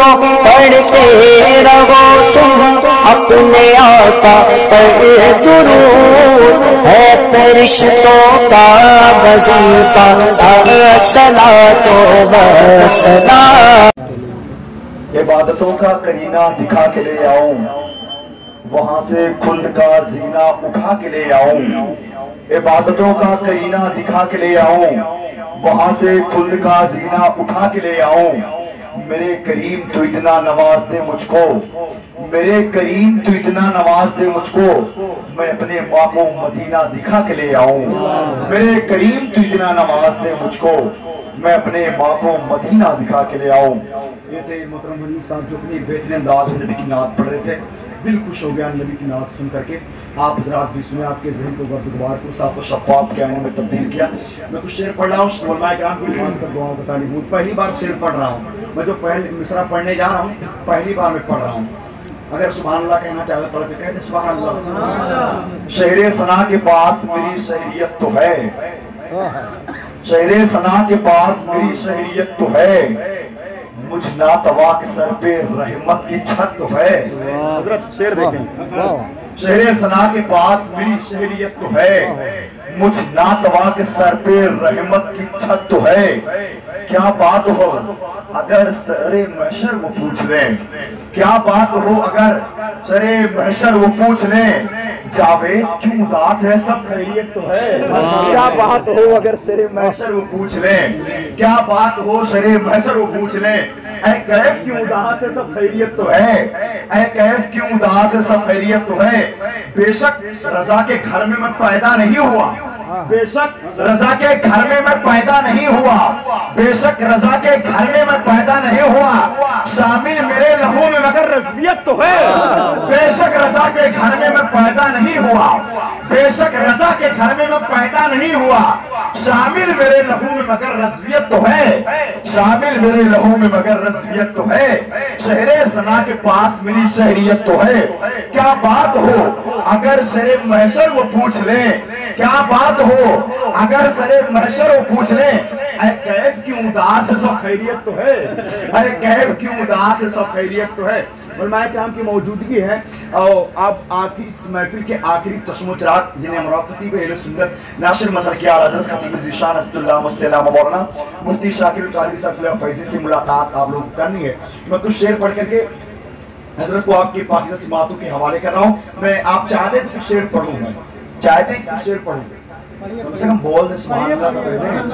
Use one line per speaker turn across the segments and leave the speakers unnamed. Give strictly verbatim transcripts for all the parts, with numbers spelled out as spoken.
پڑھتے رہو تم اپنے آقا پر درود، ہے فرشتوں کا وظیفہ الصلاۃ والسلام۔
عبادتوں کا کرینہ دکھا کے لے آؤں، وہاں سے خلد کا زینہ اٹھا کے لے آؤں، عبادتوں کا کرینہ دکھا کے لے آؤں، وہاں سے خلد کا زینہ اٹھا کے لے آؤں۔ میرے کریم تو اتنا نواز دے مجھ کو، میرے کریم تو اتنا نواز دے مجھ کو، میں اپنے ماں کو مدینہ دکھا کے لے آؤں۔ میرے کریم تو اتنا نواز دے مجھ کو، میں اپنے ماں کو مدینہ دکھا کے لے آؤں۔ یہ تھے محترم ولید صاحب جو اپنی بہترین انداز میں نبی کی نعت پڑھ رہے تھے۔ دل خوش ہو گیا نبی کی نعت سن کر کے۔ آپ حضرات بھی سنیں، آپ کے ذہن کو گردگوار کو صاف و شفاف کے آئینے میں تبدیل کیا۔ میں کچھ شعر پڑھ رہا ہوں، علماء کرام کی خاص کر دعاؤں کا طالب ہوں۔ پہلی بار شعر پڑھ رہا ہوں، میں جو پہلے مصرع پڑھنے جا رہا ہوں پہلی بار میں پڑھ رہا ہوں۔ اگر سبحان اللہ کہنا چاہے پڑھ کے کہتے سبحان اللہ۔ شہر ثنا کے پاس میری شہریت تو ہے، شہر ثنا کے پاس میری شہریت تو ہے، مجھ ناتوا کے سر پہ رحمت کی چھت تو ہے۔ حضرت شعر دیکھیں، شہر ثنا کے پاس میری شہریت تو ہے، مجھ ناتوا کے سر پہ رحمت کی چھت تو ہے۔ کیا بات ہو اگر سر محشر وہ پوچھ لیں، کیا بات ہو اگر سر محشر وہ پوچھ لیں، جاوید کیوں اداس ہے سب خیریت تو ہے۔ کیا بات ہو اگر سر محشر وہ پوچھ لیں، کیا بات ہو سر محشر وہ پوچھ لیں، اے کیف کیوں اداس ہے سب خیریت تو ہے، اے کیف کیوں اداس ہے سب خیریت تو ہے۔ بے شک رضا کے گھر میں میں پیدا نہیں ہوا، بے شک رضا کے گھر میں میں پیدا نہیں ہوا، بے شک رضا کے گھر میں میں پیدا نہیں ہوا، شامل میرے لہو میں مگر رضویت تو ہے۔ بے شک رضا کے گھر میں میں پیدا نہیں ہوا، بے شک رضا کے گھر میں میں پیدا نہیں ہوا، شامل میرے لہو میں مگر رضویت تو ہے، شامل میرے لہو میں مگر رضویت تو ہے۔ شہر ثنا کے پاس میری شہریت تو ہے، کیا بات ہو اگر سر محشر وہ پوچھ لیں، کیا بات ہو اگر سر محشر وہ پوچھ لیں، اے کیف کیوں اداس ہے سب خیریت تو ہے، اے کیف کیوں اداس ہے سب خیریت تو ہے۔ علماء کرام کی موجودگی ہے اور اب آپ کی اس محفل کے آخری چشم و چراغ جنہیں مراد خطیب اہل سنت ناشر مسلک اعلیٰ حضرت خطیب ذیشان اسد اللہ مستعلیٰ مولانا مفتی شاکر القادری صاحب فیضی سے ملاقات آپ لوگ کرنی ہے۔ میں کچھ شعر پڑھ کر کے حضرت کو آپ کی پاکیزہ سماعتوں کے حوالے کر رہا ہوں۔ میں آپ چاہتے ہیں تو کچھ شعر پڑھوں گا، چاہتے ہیں کچھ شعر پڑھوں گا، کم سے کم بول دیں سبحان اللہ تو کہتے ہیں۔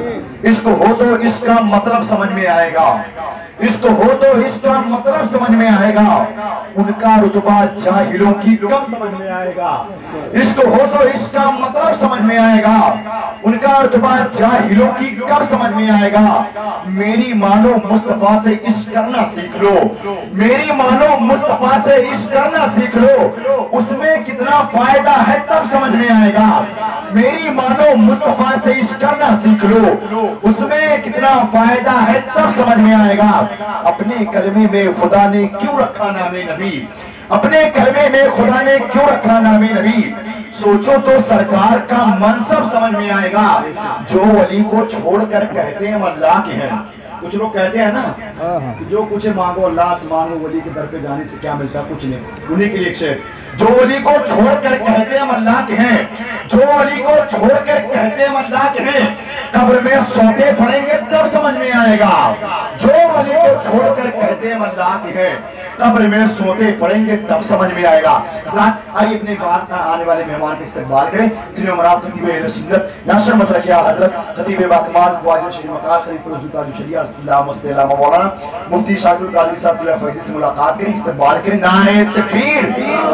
عشق ہو تو اس کا مطلب سمجھ میں آئے گا، عشق ہو تو اس کا مطلب سمجھ میں آئے گا، ان کا رتبہ جاہلوں کی کم سمجھ میں آئے گا۔ عشق ہو تو اس کا مطلب سمجھ میں آئے گا، ان کا رتبہ جاہلوں کی کم سمجھ میں آئے گا۔ میری مانو مصطفیٰ سے عشق کرنا سیکھ لو، میری مانو مصطفیٰ سے عشق کرنا سیکھ لو، اس میں کتنا فائدہ ہے تب سمجھ میں آئے گا۔ میری مانو مصطفیٰ سے عشق کرنا سیکھ لو، اس میں کتنا فائدہ ہے تب سمجھ میں آئے گا۔ اپنے کلمے میں خدا نے کیوں رکھا نام نبی، اپنے کلمے میں خدا نے کیوں رکھا نام نبی، سوچو تو سرکار کا منصب سمجھ میں آئے گا۔ جو ولی کو چھوڑ کر کہتے ہیں وہ اللہ کے ہیں، کچھ لوگ کہتے ہیں نا جو کچھ مانگو اللہ سے مانگو، ولی کے در پہ جانے سے کیا ملتا کچھ نہیں، انہیں کے لیے ایک شعر۔ جو ولی کو چھوڑ کر کہتے ہیں اللہ کے ہیں، جو ولی کو چھوڑ کر کہتے ہیں اللہ کے ہیں، قبر میں سوتے پڑیں گے تب سمجھ میں آئے گا۔ جو ولی کو چھوڑ کر کہتے ہیں اللہ کے ہیں، قبر میں سوتے پڑیں گے تب سمجھ میں آئے گا۔ آئیے اپنے پاس آنے والے مہمان کا استقبال کریں، جنہیں مراد خطیب اہل سنت ناشر مسلک اعلیٰ حضرت خطیب باکمال واعظ شریف مقار خلیفہ رضی تاج الشریعہ اسد اللہ مستعلیٰ مولانا مفتی شاکر القادری صاحب فیضی سے ملاقات کریں، استقبال کریں۔ نعرہ تکبیر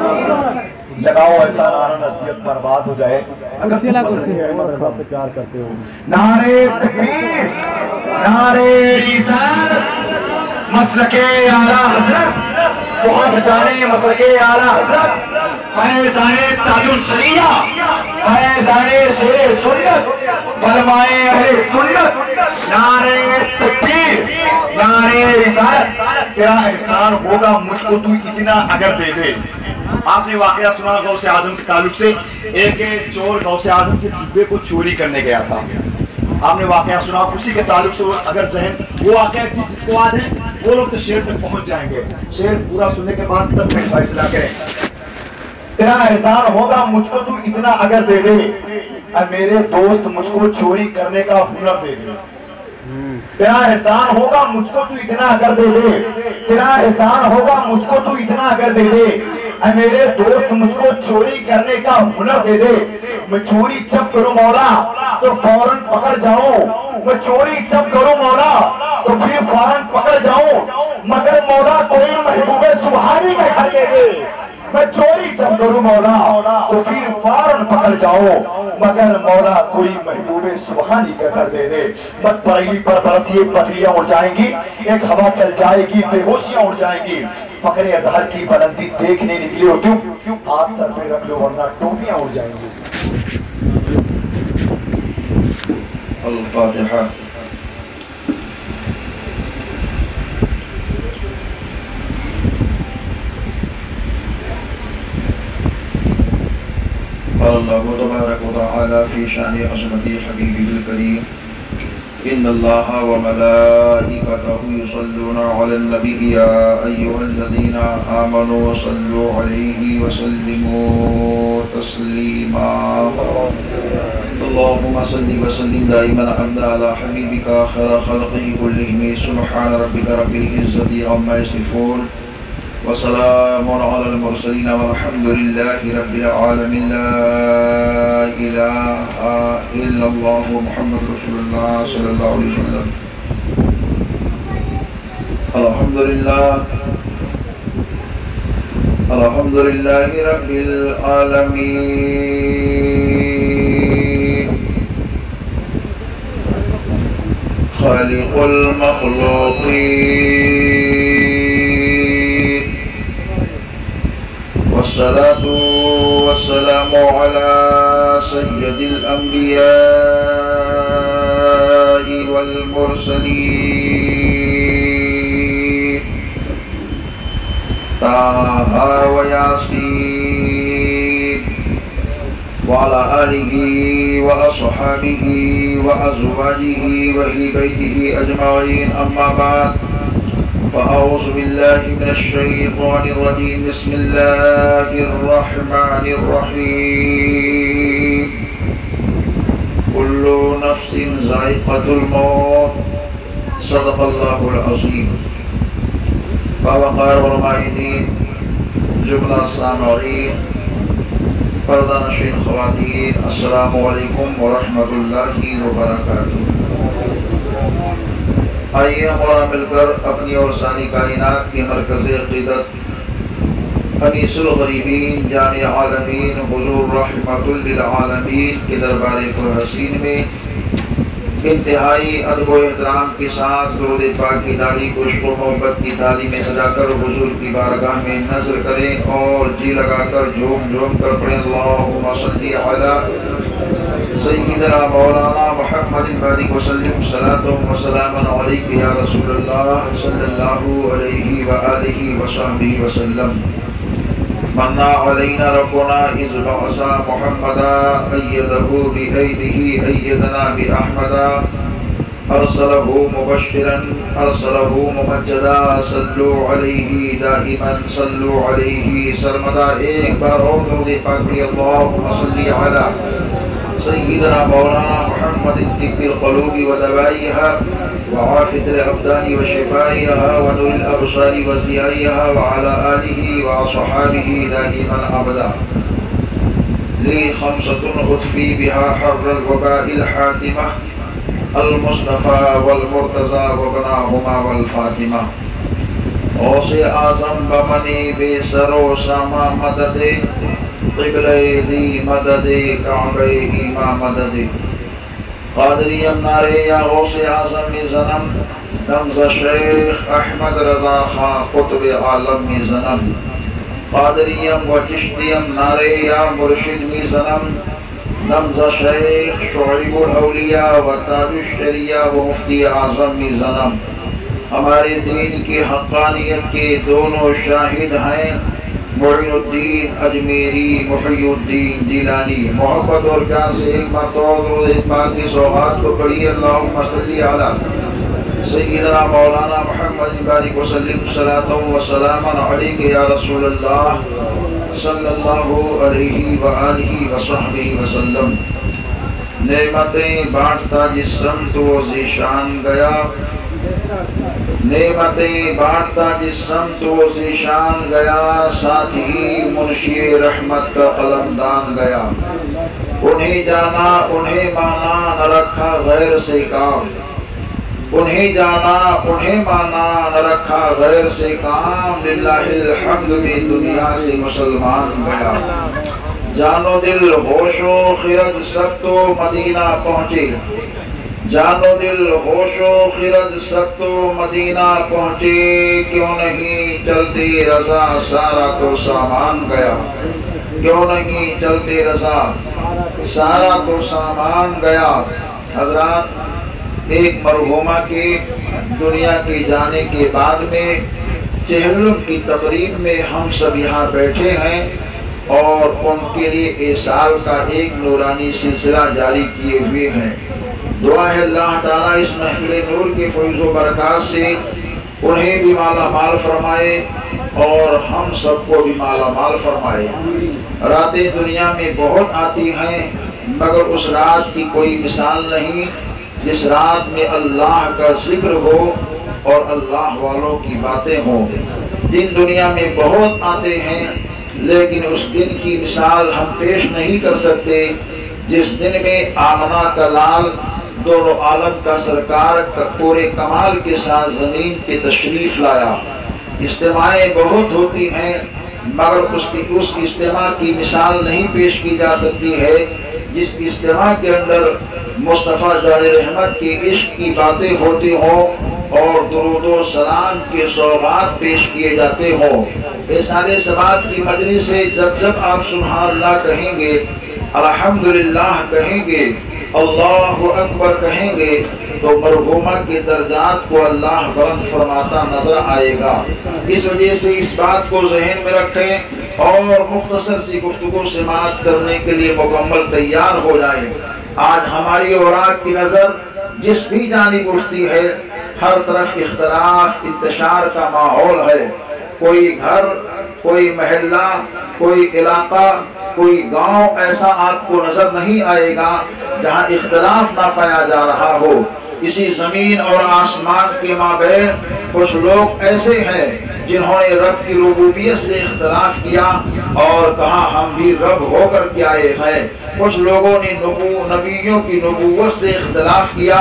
لگاؤ ایسا نعرہ نزدیت برباد ہو جائے اگر تم مسلک احمد رضا سے پیار کرتے ہو۔ نعرہ تکبیر، نعرہ رسالت، مسلک اعلیٰ حضرت، محافظان مسلک اعلیٰ حضرت، فیضان تاج الشریعہ، فیضان شیر سنت، علماء اہل سنت، نعرہ تکبیر، نعرہ رسالت۔ تیرا احسان ہوگا مجھ کو تو اتنا اگر دے دے۔ آپ نے واقعہ سنا غوث اعظم کے تعلق سے، ایک چور غوث اعظم کے جبے کو چوری کرنے گیا تھا، آپ نے واقعہ سنا، اسی کے تعلق سے اگر ذہن وہ واقعہ جس کو یاد ہے وہ لوگ تو شعر تک پہنچ جائیں گے. شعر پورا سننے کے بعد تب پھر فیصلہ کریں. تیرا احسان ہوگا مجھ کو تو اتنا اگر دے دے، اے میرے دوست مجھ کو چوری کرنے کا ہنر دے دے. تیرا احسان ہوگا مجھ کو تو اتنا اگر دے دے، تیرا احسان ہوگا مجھ کو تو اتنا اگر دے دے، اے میرے دوست مجھ کو چوری کرنے کا ہنر دے دے. میں چوری جب کروں مولا تو فوراً پکڑ جاؤں، میں چوری جب کروں مولا تو پھر فوراً پکڑ جاؤں، مگر مولا کوئی محبوب سبحانی کا گھر دے دے. میں چوری جب کروں مولا تو پھر فوراً پکڑ جاؤں، مگر مولا کوئی محبوب سبحانی کا گھر دے دے. مت پریلی پر برسیے پتلیاں اڑ جائیں گی، ایک ہوا چل جائے گی بے ہوشیاں اڑ جائیں گی. فخر اظہر کی بلندی دیکھنے نکلے ہو کیوں؟ ہاتھ سر پہ رکھ لو ورنہ ٹوپیاں اڑ جائیں گی. الفاتحہ. قال الله تبارك وتعالى في شأن عظمة حبيبه الكريم: إن الله وملائكته يصلون على النبي يا أيها الذين آمنوا صلوا عليه وسلموا تسليما. اللهم صل وسلم دائما أبدا على حبيبك خير خلقه كلهم. سبحان ربك رب العزة عما يصفون وسلام على المرسلين والحمد لله رب العالمين. لا إله إلا الله محمد رسول الله صلى الله عليه وسلم. الحمد لله الحمد لله رب العالمين خالق المخلوقين، والصلاة والسلام على سيد الأنبياء والمرسلين طه وياسين وعلى آله وأصحابه وأزواجه وأهل بيته أجمعين. أما بعد، فأعوذ بالله من الشيطان الرجيم. بسم الله الرحمن الرحيم. كل نفس ذائقة الموت. صدق الله العظيم. فوقار علماء دین، جملہ سامعین، پردہ نشین خواتین، السلام علیکم ورحمۃ اللہ وبرکاتہ. آئیے ہمارا مل کر اپنی اور ساری کائنات کے مرکز عقیدت انیس الغریبین جان عالمین حضور رحمت للعالمین کے دربار پرحسین میں انتہائی ادب و احترام کے ساتھ درود پاک کی ڈالی کو عشق و محبت کی تالی میں سجا کر حضور کی بارگاہ میں نظر کریں اور جی لگا کر جھوم جھوم کر پڑھیں: اللہم صلی علی سیدنا مولانا محمد بارک وسلم صلاۃ و سلام علیک یا رسول اللہ صلی اللہ علیہ وآلہ وصحبہ وسلم. منا علینا ربنا اذ بعث محمدا ایدہ بایدہ ایدنا باحمدا ارسلہ مبشرا ارسلہ ممجدا صلو علیہ دائما صلو علیہ سرمدا. ایک بار اور درود پاک پڑھیے: اللہم صلی علی سیدنا مولانا محمد طب القلوب ودوائها وعافیة الابدان وشفائها ونور الابصار وضیائها وعلى آلہ وصحابہ دائما ابدا. لی خمسة اطفی بها حر الوباء الحاتمة المصطفى والمرتضى وبناهما والفاطمة. غوث اعظم بمنی بے سر و ساما مدد، قبلہ دی مدد، کعبہ ایما مدد. قادریم نارے یا غوث اعظم زنم، نمز شیخ احمد رضا خان قطب عالم زنم. قادریم و چشتیم نارے یا مرشد زنم، نمز شیخ شعیب الاولیاء و تاج الشریعہ و مفتی اعظم زنم. ہمارے دین کی حقانیت کے دونوں شاہد ہیں
معین الدین اجمیری محی الدین جیلانی، محبت اور پیار سے ایک مرتبہ درود پاک کی سوغات کو پڑھی۔ اللہم صلی علی سیدنا مولانا محمد بارک وسلم صلاۃ و سلام علیک یا رسول اللہ صلی اللہ علیہ وآلہ وصحبہ وسلم۔ نعمتیں بانٹتا جس سمت و ذیشان گیا، نعمتیں بانٹتا جس سمت و ذیشان گیا، ساتھ ہی منشی رحمت کا قلمدان گیا۔ انہیں جانا انہیں مانا نہ رکھا غیر سے کام، انہیں جانا انہیں مانا نہ رکھا غیر سے کام، للہ الحمد میں دنیا سے مسلمان گیا۔ جان و دل ہوش و خرد سب تو مدینہ پہنچے، جان و دل ہوش و خرد سب تو مدینہ پہنچے، کیوں نہیں چلتے رضا سارا تو سامان گیا، کیوں نہیں چلتے رضا سارا تو سامان گیا۔ حضرات، ایک مرحومہ کے دنیا کے جانے کے بعد میں چہلم کی تقریب میں ہم سب یہاں بیٹھے ہیں اور ان کے لیے اس سال کا ایک نورانی سلسلہ جاری کیے ہوئے ہیں۔ دعا ہے اللہ تعالیٰ اس محفل نور کے فیض و برکات سے انہیں بھی مالا مال فرمائے اور ہم سب کو بھی مالا مال فرمائے۔ راتیں دنیا میں بہت آتی ہیں مگر اس رات کی کوئی مثال نہیں جس رات میں اللہ کا ذکر ہو اور اللہ والوں کی باتیں ہوں۔ دن دنیا میں بہت آتے ہیں لیکن اس دن کی مثال ہم پیش نہیں کر سکتے جس دن میں آمنہ کا لال دونوں عالم کا سرکار پورے کمال کے ساتھ زمین پہ تشریف لایا۔ اجتماعیں بہت ہوتی ہیں مگر اس کی اس اجتماع کی مثال نہیں پیش کی جا سکتی ہے جس اجتماع کے اندر مصطفیٰ جان رحمت کے عشق کی باتیں ہوتی ہوں اور درود و سلام کے سوغات پیش کیے جاتے ہوں۔ احسان ثبات کی مجلس سے جب جب آپ سبحان اللہ کہیں گے، الحمدللہ کہیں گے، اللہ اکبر کہیں گے تو مرحومہ کے درجات کو اللہ بلند فرماتا نظر آئے گا۔ اس وجہ سے اس بات کو ذہن میں رکھیں اور مختصر سی گفتگو سماعت کرنے کے لیے مکمل تیار ہو جائیں۔ آج ہماری اوراق کی نظر جس بھی جانب اٹھتی ہے ہر طرف اختلاف انتشار کا ماحول ہے۔ کوئی گھر، کوئی محلہ، کوئی علاقہ، کوئی گاؤں ایسا آپ کو نظر نہیں آئے گا جہاں اختلاف نہ پایا جا رہا ہو۔ اسی زمین اور آسمان کے مابین کچھ لوگ ایسے ہیں جنہوں نے رب کی ربوبیت سے اختلاف کیا اور کہا ہم بھی رب ہو کر کے آئے ہیں۔ کچھ لوگوں نے نبیوں کی نبوت سے اختلاف کیا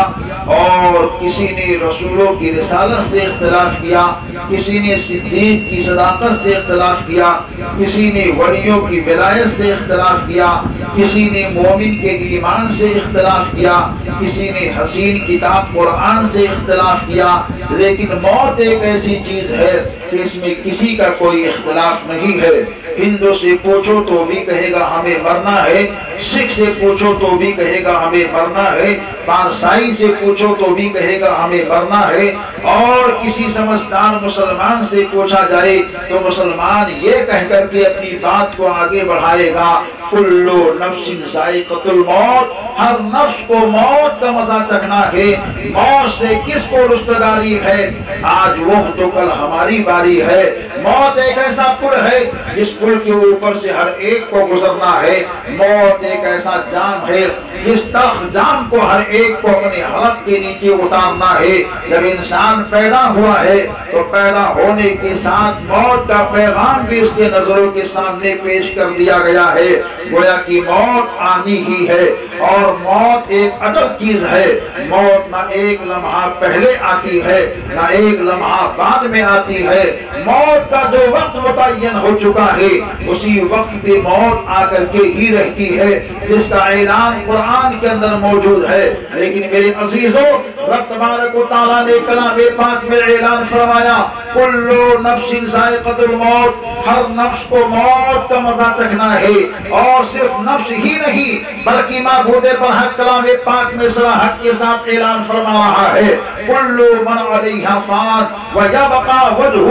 اور کسی نے رسولوں کی رسالت سے اختلاف کیا، کسی نے صدیق کی صداقت سے اختلاف کیا، کسی نے ولیوں کی ولایت سے اختلاف کیا، کسی نے مومن کے ایمان سے اختلاف کیا، کسی نے حسین کتاب قرآن سے اختلاف کیا۔ لیکن موت ایک ایسی چیز ہے کہ اس میں کسی کا کوئی اختلاف نہیں ہے۔ ہندو سے پوچھو تو بھی کہے گا ہمیں مرنا ہے، سکھ سے پوچھو تو بھی کہے گا ہمیں مرنا ہے، پارسائی سے پوچھو تو بھی کہے گا ہمیں مرنا ہے، اور کسی سمجھدار مسلمان سے پوچھا جائے تو مسلمان یہ کہہ کر کے اپنی بات کو آگے بڑھائے گا، کلو نفس ذائقۃ الموت، ہر نفس کو موت کا مزہ چکھنا ہے۔ موت سے کس کو رستگاری ہے؟ آج وہ تو کل ہماری باری ہے۔ موت ایک ایسا پل ہے جس پل کے اوپر سے ہر ایک کو گزرنا ہے۔ موت ایک ایسا جام ہے جس تخت جام کو ہر ایک کو اپنے حلق کے نیچے اتارنا ہے۔ جب انسان پیدا ہوا ہے تو پیدا ہونے کے ساتھ موت کا پیغام بھی اس کے نظروں کے سامنے پیش کر دیا گیا ہے، گویا کہ موت آنی ہی ہے اور موت ایک اٹل چیز ہے۔ موت نہ ایک لمحہ پہلے آتی ہے نہ ایک لمحہ بعد میں آتی ہے۔ موت کا جو وقت متعین ہو چکا ہے اسی وقت پہ موت آ کر کے ہی رہتی ہے، جس کا اعلان قرآن کے اندر موجود ہے۔ لیکن میرے عزیزوں، رب تبارک و تعالیٰ نے کلام پاک میں اعلان فرمایا، کلو نفس ذائقۃ الموت، ہر نفس کو موت کا مزہ چکھنا ہے، اور صرف نفس ہی نہیں بلکہ معبود برحق کلام پاک میں صراحت کے ساتھ اعلان فرما رہا ہے، کلو من علیہا فان ویبقى وجہ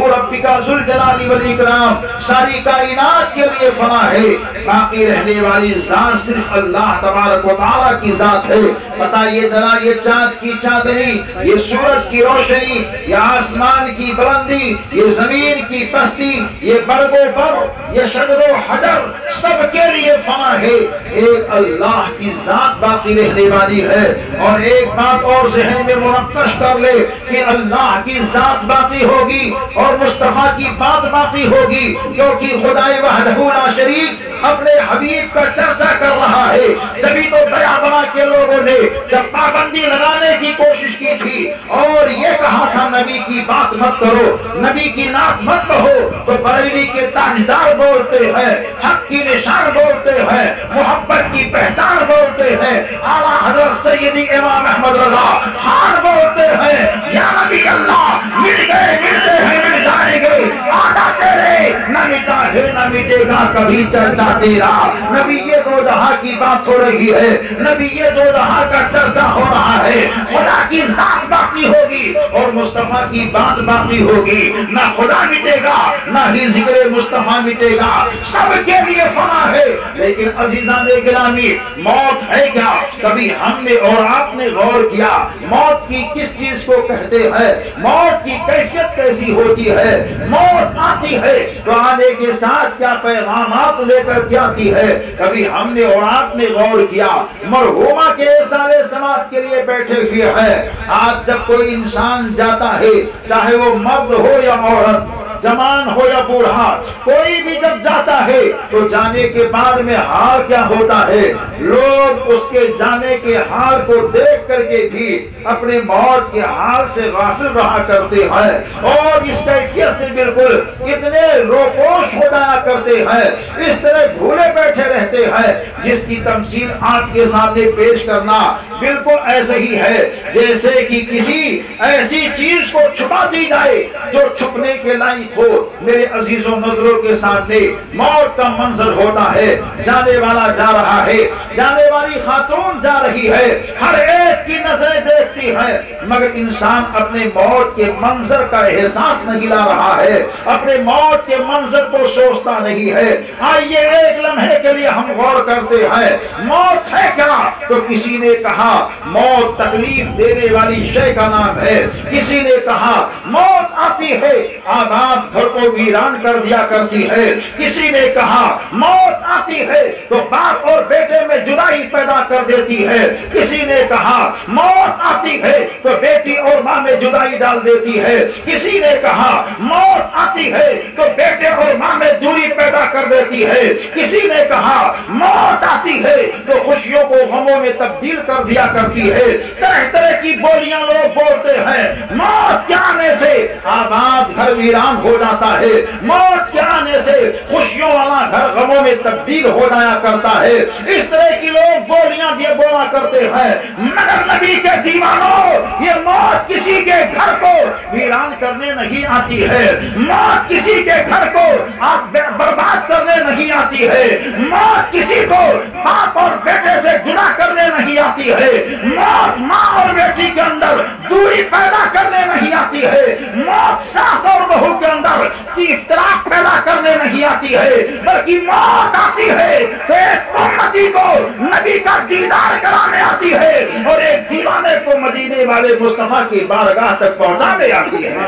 रब्बिका ज़ुल जलाली वल इकराम, सारी कायनात के लिए फना है। बाकी रहने वाली जात सिर्फ अल्लाह तबारक व तआला की जात है। पता ये चला, ये चांद की चांदनी, ये सूरज की रोशनी, ये आसमान की बुलंदी, ये जमीन की पस्ती, ये बर्गो पर, ये शजरो हजर, सबके लिए फना है। एक अल्लाह की जात बाकी रहने वाली है। और एक बात और ज़हन में मुनक्कश कर ले कि अल्लाह की जात बाकी होगी और मुस्तफा की बात बाकी होगी, क्योंकि खुदाए वहदहू ला शरीक अपने हबीब का चर्चा कर रहा है। तभी तो दया बना के लोगों ने जब पाबंदी लगाने की कोशिश की थी और ये कहा था नबी की बात मत करो, नबी की नात मत कहो, तो बरेली के ताजदार बोलते हैं, हक की निशान बोलते हैं, मोहब्बत की पहचान बोलते हैं, आला हजरत सैयदी इमाम अहमद रजा हार बोलते हैं, या नबी अल्लाह मिल गए, मिलते हैं, मिल जाएंगे, आदा तेरे न मिटा है न मिटेगा कभी चर्चा तेरा। नबी ये दो जहां की बात हो रही है, नबी ये दो जहां का चर्चा हो रहा है। खुदा की जात बाकी होगी और मुस्तफा की बात बाकी होगी। ना खुदा मिटेगा ना ही जिक्र मुस्तफा मिटेगा, सबके लिए फना है। लेकिन अजीजाने गिरामी, मौत है क्या? कभी हमने और आपने गौर किया मौत की किस चीज को कहते हैं? मौत की कैफियत कैसी होती है? मौत आती है तो आने के साथ क्या पैगामात लेकर के आती है? कभी हमने और आपने गौर किया मरहुमा के साले समाज के लिए बैठे हुए हैं। आज जब कोई इंसान जाता है, चाहे वो मर्द हो या औरत, जवान हो या बूढ़ा, कोई भी जब जाता है तो जाने के बाद में हाल क्या होता है? लोग उसके जाने के हाल को देख करके भी अपने मौत के हाल से गाफिल रहा करते हैं और इस कैफियत से बिल्कुल इतने रोपोश हो जाया करते हैं, इस तरह भूले बैठे रहते हैं, जिसकी तमसील आपके सामने पेश करना बिल्कुल ऐसे ही है जैसे कि किसी ऐसी चीज को छुपा दी जाए जो छुपने के लायक हो। मेरे अजीजों, नजरों के सामने मौत का मंजर होता है, जाने वाला जा रहा है, जाने वाली खातून जा रही है, हर एक की नजरें देखती है, मगर इंसान अपने मौत के मंजर का एहसास नहीं ला रहा है, अपने मौत के मंजर को सोचता नहीं है। आइए एक लम्हे के लिए हम गौर करते हैं, मौत है क्या? तो किसी ने कहा मौत तकलीफ देने वाली शय का नाम है, किसी ने कहा मौत आती है आबाद घर को वीरान कर दिया करती है, किसी ने कहा मौत आती है तो बाप और बेटे में जुदाई पैदा कर देती है, किसी ने कहा मौत आती है तो बेटी और माँ में जुदाई डाल देती है, किसी ने कहा मौत आती है तो बेटे और माँ में दूरी पैदा कर देती है, किसी ने कहा मौत आती है तो खुशियों को गमों में तब्दील कर दिया करती है। तरह तरह की बोलियां लोग बोलते हैं। मौत के आने से आबाद घर वीरान हो जाता है, मौत के आने से खुशियों वाला घर गमों में तब्दील हो जाया करता है। इस तरह की लोग बोलियां दिए बोला करते हैं, मगर नबी के दीवानों, ये मौत किसी के घर को वीरान करने नहीं आती है, मौत किसी के घर को आप बर्बाद करने नहीं आती है, मौत किसी को बाप और बेटे से जुदा करने नहीं आती है, मौत माँ और बेटी के अंदर दूरी पैदा करने नहीं आती है, मौत सास और बहू के अंदर इख्तिलाफ पैदा करने नहीं आती है, बल्कि मौत आती है तो एक उम्मती को नबी का दीदार कराने आती है और एक दीवाने को मदीने वाले मुस्तफा की बारगाह तक पहुंचाने आती है।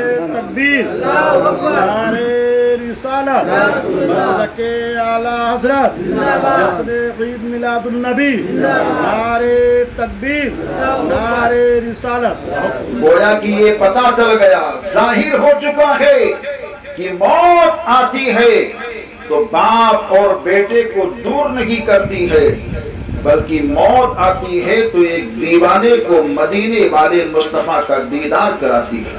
तकबीर, नारे रिसालत, मसलके आला हज़रत, जश्न ईद मिलादुन नबी, नारे तकबीर, नारे रिसालत।
गोया कि ये पता चल गया, जाहिर हो चुका है कि मौत आती है तो बाप और बेटे को दूर नहीं करती है, बल्कि मौत आती है तो एक दीवाने को मदीने वाले मुस्तफा का दीदार कराती है।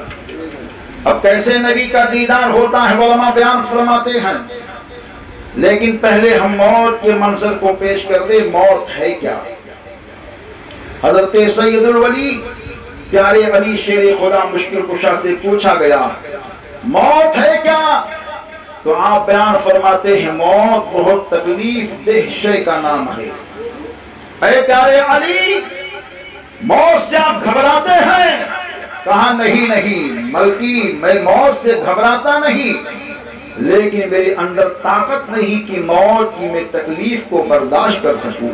अब कैसे नबी का दीदार होता है उलमा बयान फरमाते हैं, लेकिन पहले हम मौत के मंजर को पेश कर दे। मौत है क्या? हजरत सैयदुल वली प्यारे अली शेर खुदा मुश्किल कुशा से पूछा गया मौत है क्या? तो आप बयान फरमाते हैं मौत बहुत तकलीफ देह शय का नाम है। ऐ प्यारे अली, मौत से आप घबराते हैं کہا نہیں نہیں ملکی، میں موت سے گھبراتا نہیں، لیکن میرے اندر طاقت نہیں کہ موت کی میں تکلیف کو برداشت کر سکوں۔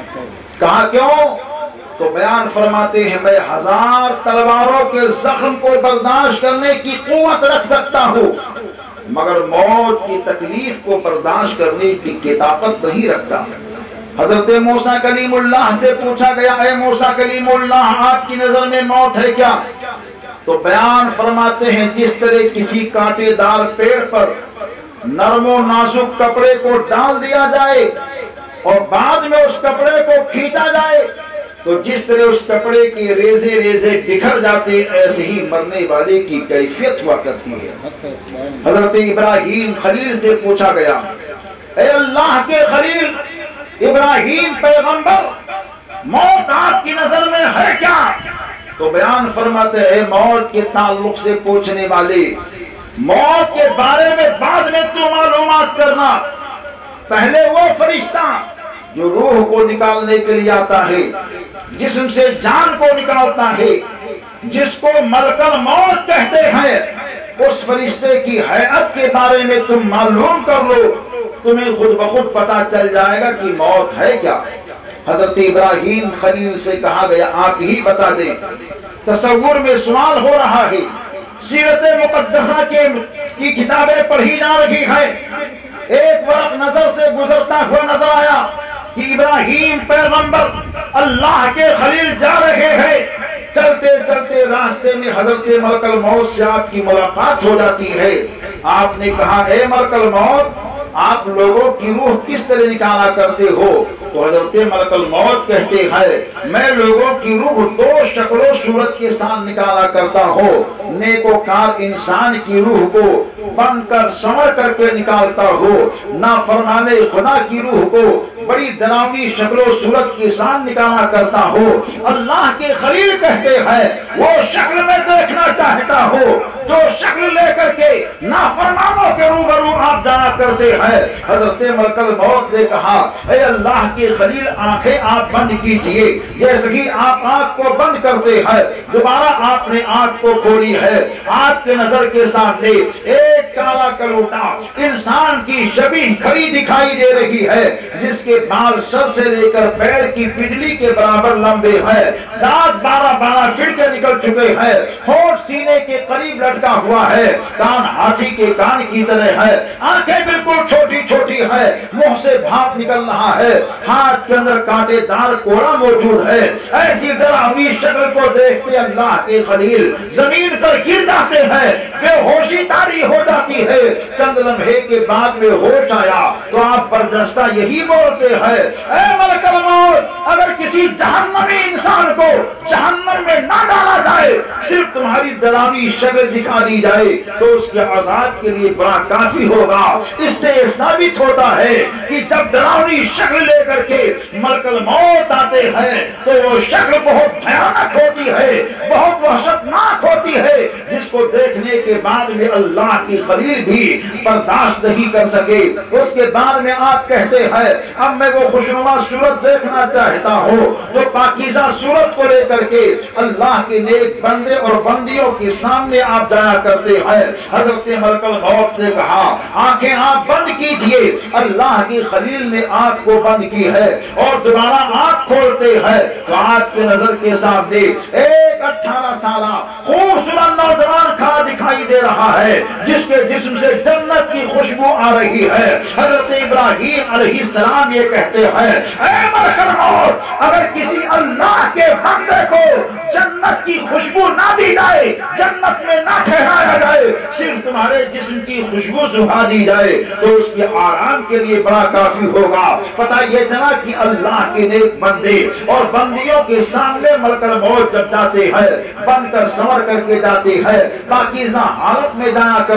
کہا کیوں؟ تو بیان فرماتے ہیں میں ہزار تلواروں کے زخم کو برداشت کرنے کی قوت رکھ سکتا ہوں، مگر موت کی تکلیف کو برداشت کرنے کی طاقت نہیں رکھتا۔ حضرت موسیٰ کلیم اللہ سے پوچھا گیا اے موسیٰ کلیم اللہ آپ کی نظر میں موت ہے کیا؟ تو بیان فرماتے ہیں جس طرح کسی کانٹے دار پیڑ پر نرم و نازک کپڑے کو ڈال دیا جائے اور بعد میں اس کپڑے کو کھینچا جائے تو جس طرح اس کپڑے کے ریزے ریزے بکھر جاتے، ایسے ہی مرنے والے کی کیفیت ہوا کرتی ہے۔ حضرت ابراہیم خلیل سے پوچھا گیا اے اللہ کے خلیل ابراہیم پیغمبر موت آپ کی نظر میں ہے کیا؟ تو بیان فرماتے ہیں موت کے تعلق سے پوچھنے والے موت کے بارے میں بعد میں تو معلومات کرنا، پہلے وہ فرشتہ جو روح کو نکالنے کے لیے آتا ہے، جسم سے جان کو نکالتا ہے، جس کو ملک الموت کہتے ہیں، اس فرشتے کی حیات کے بارے میں تم معلوم کر لو، تمہیں خود بخود پتا چل جائے گا کہ موت ہے کیا۔ حضرت ابراہیم خلیل سے کہا گیا آپ ہی بتا دیں۔ تصور میں سوال ہو رہا ہے، سیرت مقدسہ کے کی کتابیں پڑھی جا رہی ہے، ایک وقت نظر سے گزرتا ہوا نظر آیا کہ ابراہیم پیغمبر اللہ کے خلیل جا رہے ہیں، چلتے چلتے راستے میں حضرت ملک الموت سے آپ کی ملاقات ہو جاتی ہے۔ آپ نے کہا اے ملک الموت آپ لوگوں کی روح کس طرح نکالا کرتے ہو؟ تو حضرت ملک الموت کہتے ہیں میں لوگوں کی روح دو شکل و صورت کے ساتھ نکالا کرتا ہوں، نیکوکار انسان کی روح کو بن کر سنور کر کے نکالتا ہوں، نافرمانے خدا کی روح کو بڑی ڈراؤنی شکل و صورت کے ساتھ نکالا کرتا ہوں۔ اللہ کے خلیل کہتے ہیں وہ شکل میں دیکھنا چاہتا ہوں جو شکل لے کر کے نافرمانوں کے روبرو آپ جانا کرتے ہیں۔ حضرت ملک الموت نے کہا اے اللہ کے خلیل آنکھیں آپ بند کیجئے، جیسے ہی آپ آنکھ کو بند کرتے ہیں دوبارہ آپ نے آنکھ کو کھولی ہے، آپ کے نظر کے سامنے ایک کالا کلوٹا انسان کی شبیہ کھڑی دکھائی دے رہی ہے، جس کے بال سر سے لے کر پیر کی پنڈلی کے برابر لمبے ہیں، دانت بارہ بارہ فٹ کے نکل چکے ہیں، ہونٹ سینے کے قریب لٹکا ہوا ہے، کان ہاتھی کے کان کی طرح ہے، آنکھیں بالکل چھوٹی چھوٹی ہے، منہ سے بھاپ نکل رہا ہے، ہاتھ کے اندر کانٹے دار کوڑا موجود ہے۔ ایسی ڈراؤنی شکل کو دیکھتے اللہ کے خلیل زمین پر گر جاتے ہیں، بے ہوشی طاری ہو جاتی ہے۔ چند لمحے کے بعد میں ہوش آیا تو آپ بردستہ یہی بولتے ہیں اے ملک الموت اگر کسی جہنمی انسان کو جہنم میں نہ ڈالا جائے، صرف تمہاری ڈراؤنی شکل دکھا دی جائے تو اس کے عذاب کے لیے بڑا کافی ہوگا۔ اس سے یہ ثابت ہوتا ہے کہ جب ڈراؤنی شکل لے کر کے ملک الموت آتے ہیں تو وہ شکل بہت بھیانک ہوتی ہے، بہت وحشتناک ہوتی ہے، جس کو دیکھنے کے بعد میں اللہ کی خلیل بھی برداشت نہیں کر سکے۔ اس کے بعد میں آپ کہتے ہیں اب میں وہ خوشنما صورت دیکھنا چاہتا ہوں جو پاکیزہ صورت کو لے کر کے اللہ کے نیک بندے اور بندیوں کے سامنے آپ جایا کرتے ہیں۔ حضرت ملک الموت نے کہا آنکھیں آپ بند کیجئے، اللہ کی خلیل نے آنکھ کو بند کی ہے اور دوبارہ آنکھ کھولتے ہیں تو آپ کے نظر کے سامنے ایک اٹھارہ سالہ خوبصورت نوجوان کھڑا دکھائی دے رہا ہے جس کے جسم سے جنت کی خوشبو آ رہی ہے۔ حضرت ابراہیم علیہ السلام یہ کہتے ہیں اے ملک الموت اگر کسی اللہ کے بندے کو جنت کی خوشبو نہ دی جائے، جنت میں نہ ٹھہرایا جائے، صرف تمہارے جسم کی خوشبو سکھا دی جائے تو اس کے آرام کے لیے بڑا کافی ہوگا۔ پتہ یہ چلا کہ اللہ کے نیک بندے اور بندیوں کے سامنے ملک الموت جب جاتے ہیں بن کر سنور کر کے جاتے ہیں، پاکیزہ حالت میں جایا کرتے ہیں،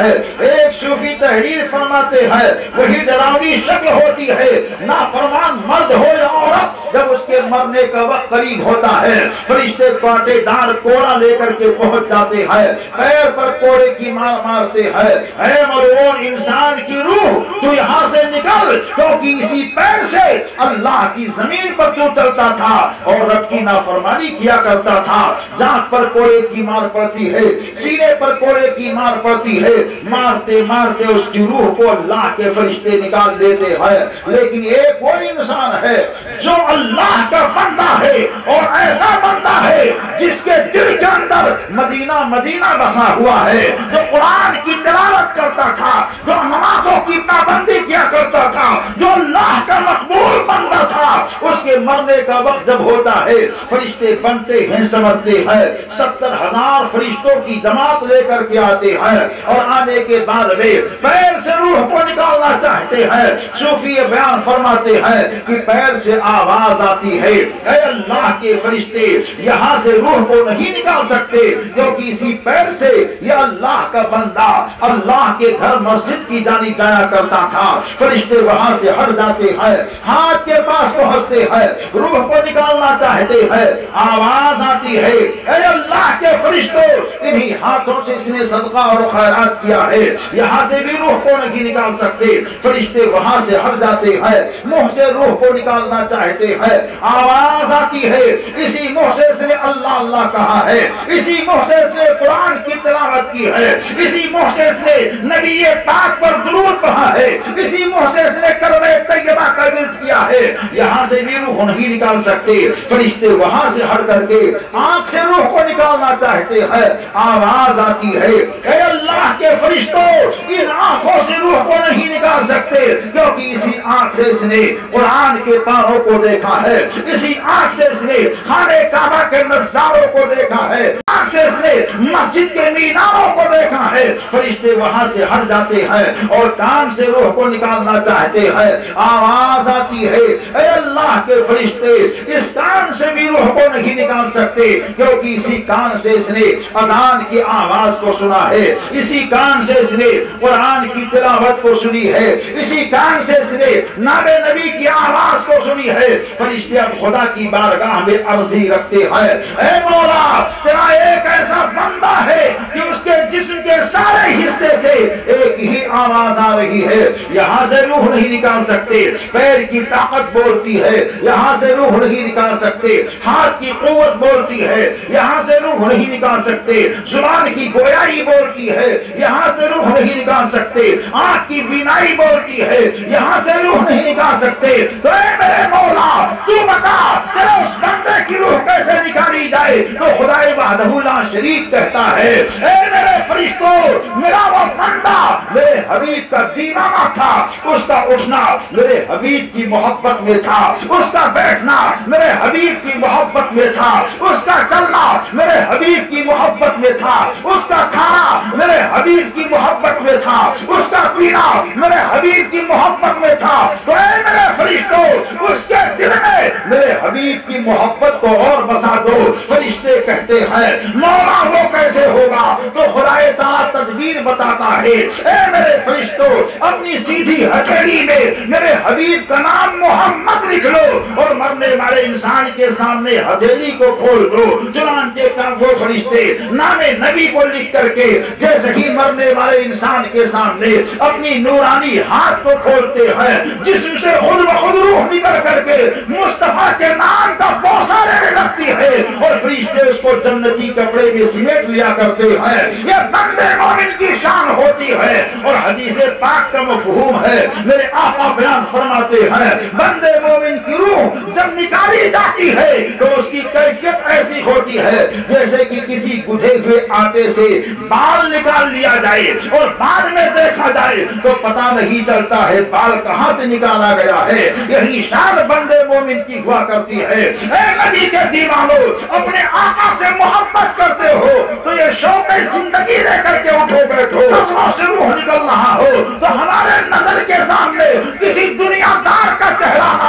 ہے. ایک صوفی تحریر فرماتے ہیں وہی ڈراؤنی شکل ہوتی ہے. نافرمان مرد ہو یا عورت جب اس کے مرنے کا وقت قریب ہوتا ہے فرشتے کانٹے دار کوڑا لے کر کے پہنچ جاتے ہیں, پیر پر کوڑے کی مار مارتے ہیں. اے ملعون انسان کی روح تو یہاں سے نکل, کیونکہ اسی پیر سے اللہ کی زمین پر تو چلتا تھا اور رب کی نافرمانی کیا کرتا تھا. جانب پر کوڑے کی مار پڑتی ہے, سینے پر کوڑے کی مار پڑتی ہے, مارتے مارتے اس کی روح کو اللہ کے فرشتے نکال لیتے ہیں. لیکن ایک وہ انسان ہے جو اللہ کا بندہ ہے اور ایسا بندہ ہے جس کے دل کے اندر مدینہ مدینہ بسا ہوا ہے, جو قرآن کی تلاوت کرتا تھا, جو نمازوں کی پابندی کیا کرتا تھا, جو اللہ کا مقبول بندہ تھا. اس کے مرنے کا وقت جب ہوتا ہے فرشتے بنتے ہیں سمجھتے ہیں, ستر ہزار فرشتوں کی جماعت لے کر کے آتے ہیں اور آنے کے بعد میں پیر سے روح کو نکالنا چاہتے ہیں. صوفی بیان فرماتے ہیں کہ پیر سے آواز آتی ہے اے اللہ کے فرشتے یہاں سے روح کو نہیں نکال سکتے, کیونکہ اسی پیر سے یہ اللہ کا بندہ اللہ کے گھر مسجد کی جانب جایا کرتا تھا. فرشتے وہاں سے ہٹ جاتے ہیں, ہاتھ کے پاس پہنچتے ہیں, روح کو نکالنا چاہتے ہیں, آواز آتی ہے اے اللہ کے فرشتوں انہی ہاتھوں سے اس نے صدقہ اور خیرات کیا ہے, یہاں سے بھی روح کو نہیں نکال سکتے. فرشتے وہاں سے ہٹ جاتے ہیں, منہ سے روح کو نکالنا چاہتے ہیں, آواز آتی ہے اسی منہ سے اس نے اللہ اللہ کہا ہے, اسی منہ سے اس نے قرآن کی تلاوت کی ہے, اسی منہ سے اس نے نبی پاک پر درود پڑھا ہے, اسی منہ سے اس نے کلمہ طیبہ کا ورد کیا ہے, یہاں سے بھی روح نہیں نکال سکتے. فرشتے وہاں سے ہٹ کر کے آنکھ سے روح کو نکالنا چاہتے ہیں, آواز آتی ہے اے اللہ کے فرشتوں ان آنکھوں سے روح کو نہیں نکال سکتے, کیونکہ اسی آنکھ سے اس نے قرآن کے پاروں کو دیکھا ہے, اسی آنکھ سے اس نے خانہ کعبہ کے نظاروں کو دیکھا ہے, آنکھ سے اس نے مسجد کے میناروں کو دیکھا ہے. فرشتے وہاں سے ہٹ جاتے ہیں اور کان سے روح کو نکالنا چاہتے ہیں, آواز آتی ہے اے اللہ کے فرشتے اس کان سے بھی روح کو نہیں نکال سکتے, کیونکہ اسی کان سے اس نے اذان کی آواز کو سنا ہے, اسی کان سے اس نے قرآن کی تلاوت کو سنی ہے, اسی کان سے اس نے نام نبی کی آواز کو سنی ہے. فرشتے اب خدا کی بارگاہ میں عرضی رکھتے ہیں اے مولا تیرا ایک ایسا بندہ ہے کہ اس کے جسم کے سارے حصے سے ایک ہی آواز آ رہی ہے, یہاں سے روح نہیں نکال سکتے. پیر کی طاقت بولتی ہے, یہاں سے روح نہیں نکال سکتے. ہاتھ کی قوت بولتی ہے, یہاں سے روح نہیں نکال سکتے. زبان کی گویائی بولتی ہے, یہاں سے روح نہیں نکال سکتے. آنکھ کی بینائی بولتی ہے, یہاں سے روح نہیں نکال سکتے. تو اے میرے مولا تو بتا تیرے اس بندے کی روح کیسے نکالی جائے؟ تو خدائے وحدہ لا شریک کہتا ہے اے میرے فرشتوں میرا وہ بندہ میرے حبیب کا دیوانہ تھا, اس کا اٹھنا میرے حبیب کی محبت میں تھا, اس کا بیٹھنا میرے حبیب کی محبت میں تھا, اس کا چلنا میرے حبیب کی محبت میں تھا, اس کا کھانا میرے حبیب کی محبت میں تھا, اس کا پینا میرے حبیب کی محبت میں تھا. تو اے میرے فرشتوں اس کے دل میں میرے حبیب کی محبت کو اور بسا دو. فرشتے کہتے ہیں مولا وہ کیسے ہوگا؟ تو خدائے تعالیٰ تدبیر بتاتا ہے اے میرے فرشتوں اپنی سیدھی ہتھیلی میں میرے حبیب کا نام محمد لکھ لو اور مرنے والے انسان کے سامنے ہتھیلی کو کھول دو. چنانچہ کا وہ فرشتے نام نبی کو لکھ کر کے جیسے ہی مرنے والے انسان کے سامنے اپنی نورانی ہاتھ کو کھولتے ہیں جسم سے خود بخود روح نکل کر کے مصطفیٰ کے نام کا بوسہ لینے لگتی ہے اور فرشتے اس کو جنتی کپڑے میں سمیٹ لیا کرتے ہیں. یہ بندے مومن کی شان ہوتی ہے اور حدیث پاک کا مفہوم ہے. میرے آقا بیان فرماتے ہیں بندے مومن کی روح جب نکالی جاتی ہے تو اس کی کیفیت ایسی ہوتی ہے جیسے کہ کسی گدھے ہوئے آٹے سے بال نکال لیا جائے اور بعد میں دیکھا جائے تو پتہ نہیں چلتا ہے بال کہاں سے نکالا گیا ہے. یہی شان بندے مومن کی ہوا کرتی ہے. اے نبی کے دیوانوں اپنے آقا سے محبت کرتے ہو تو یہ شوق زندگی لے کر کے اٹھو بیٹھو. نظروں سے روح نکل رہا ہو تو ہمارے نظر کے سامنے کسی دنیا دار کا چہرہ نہ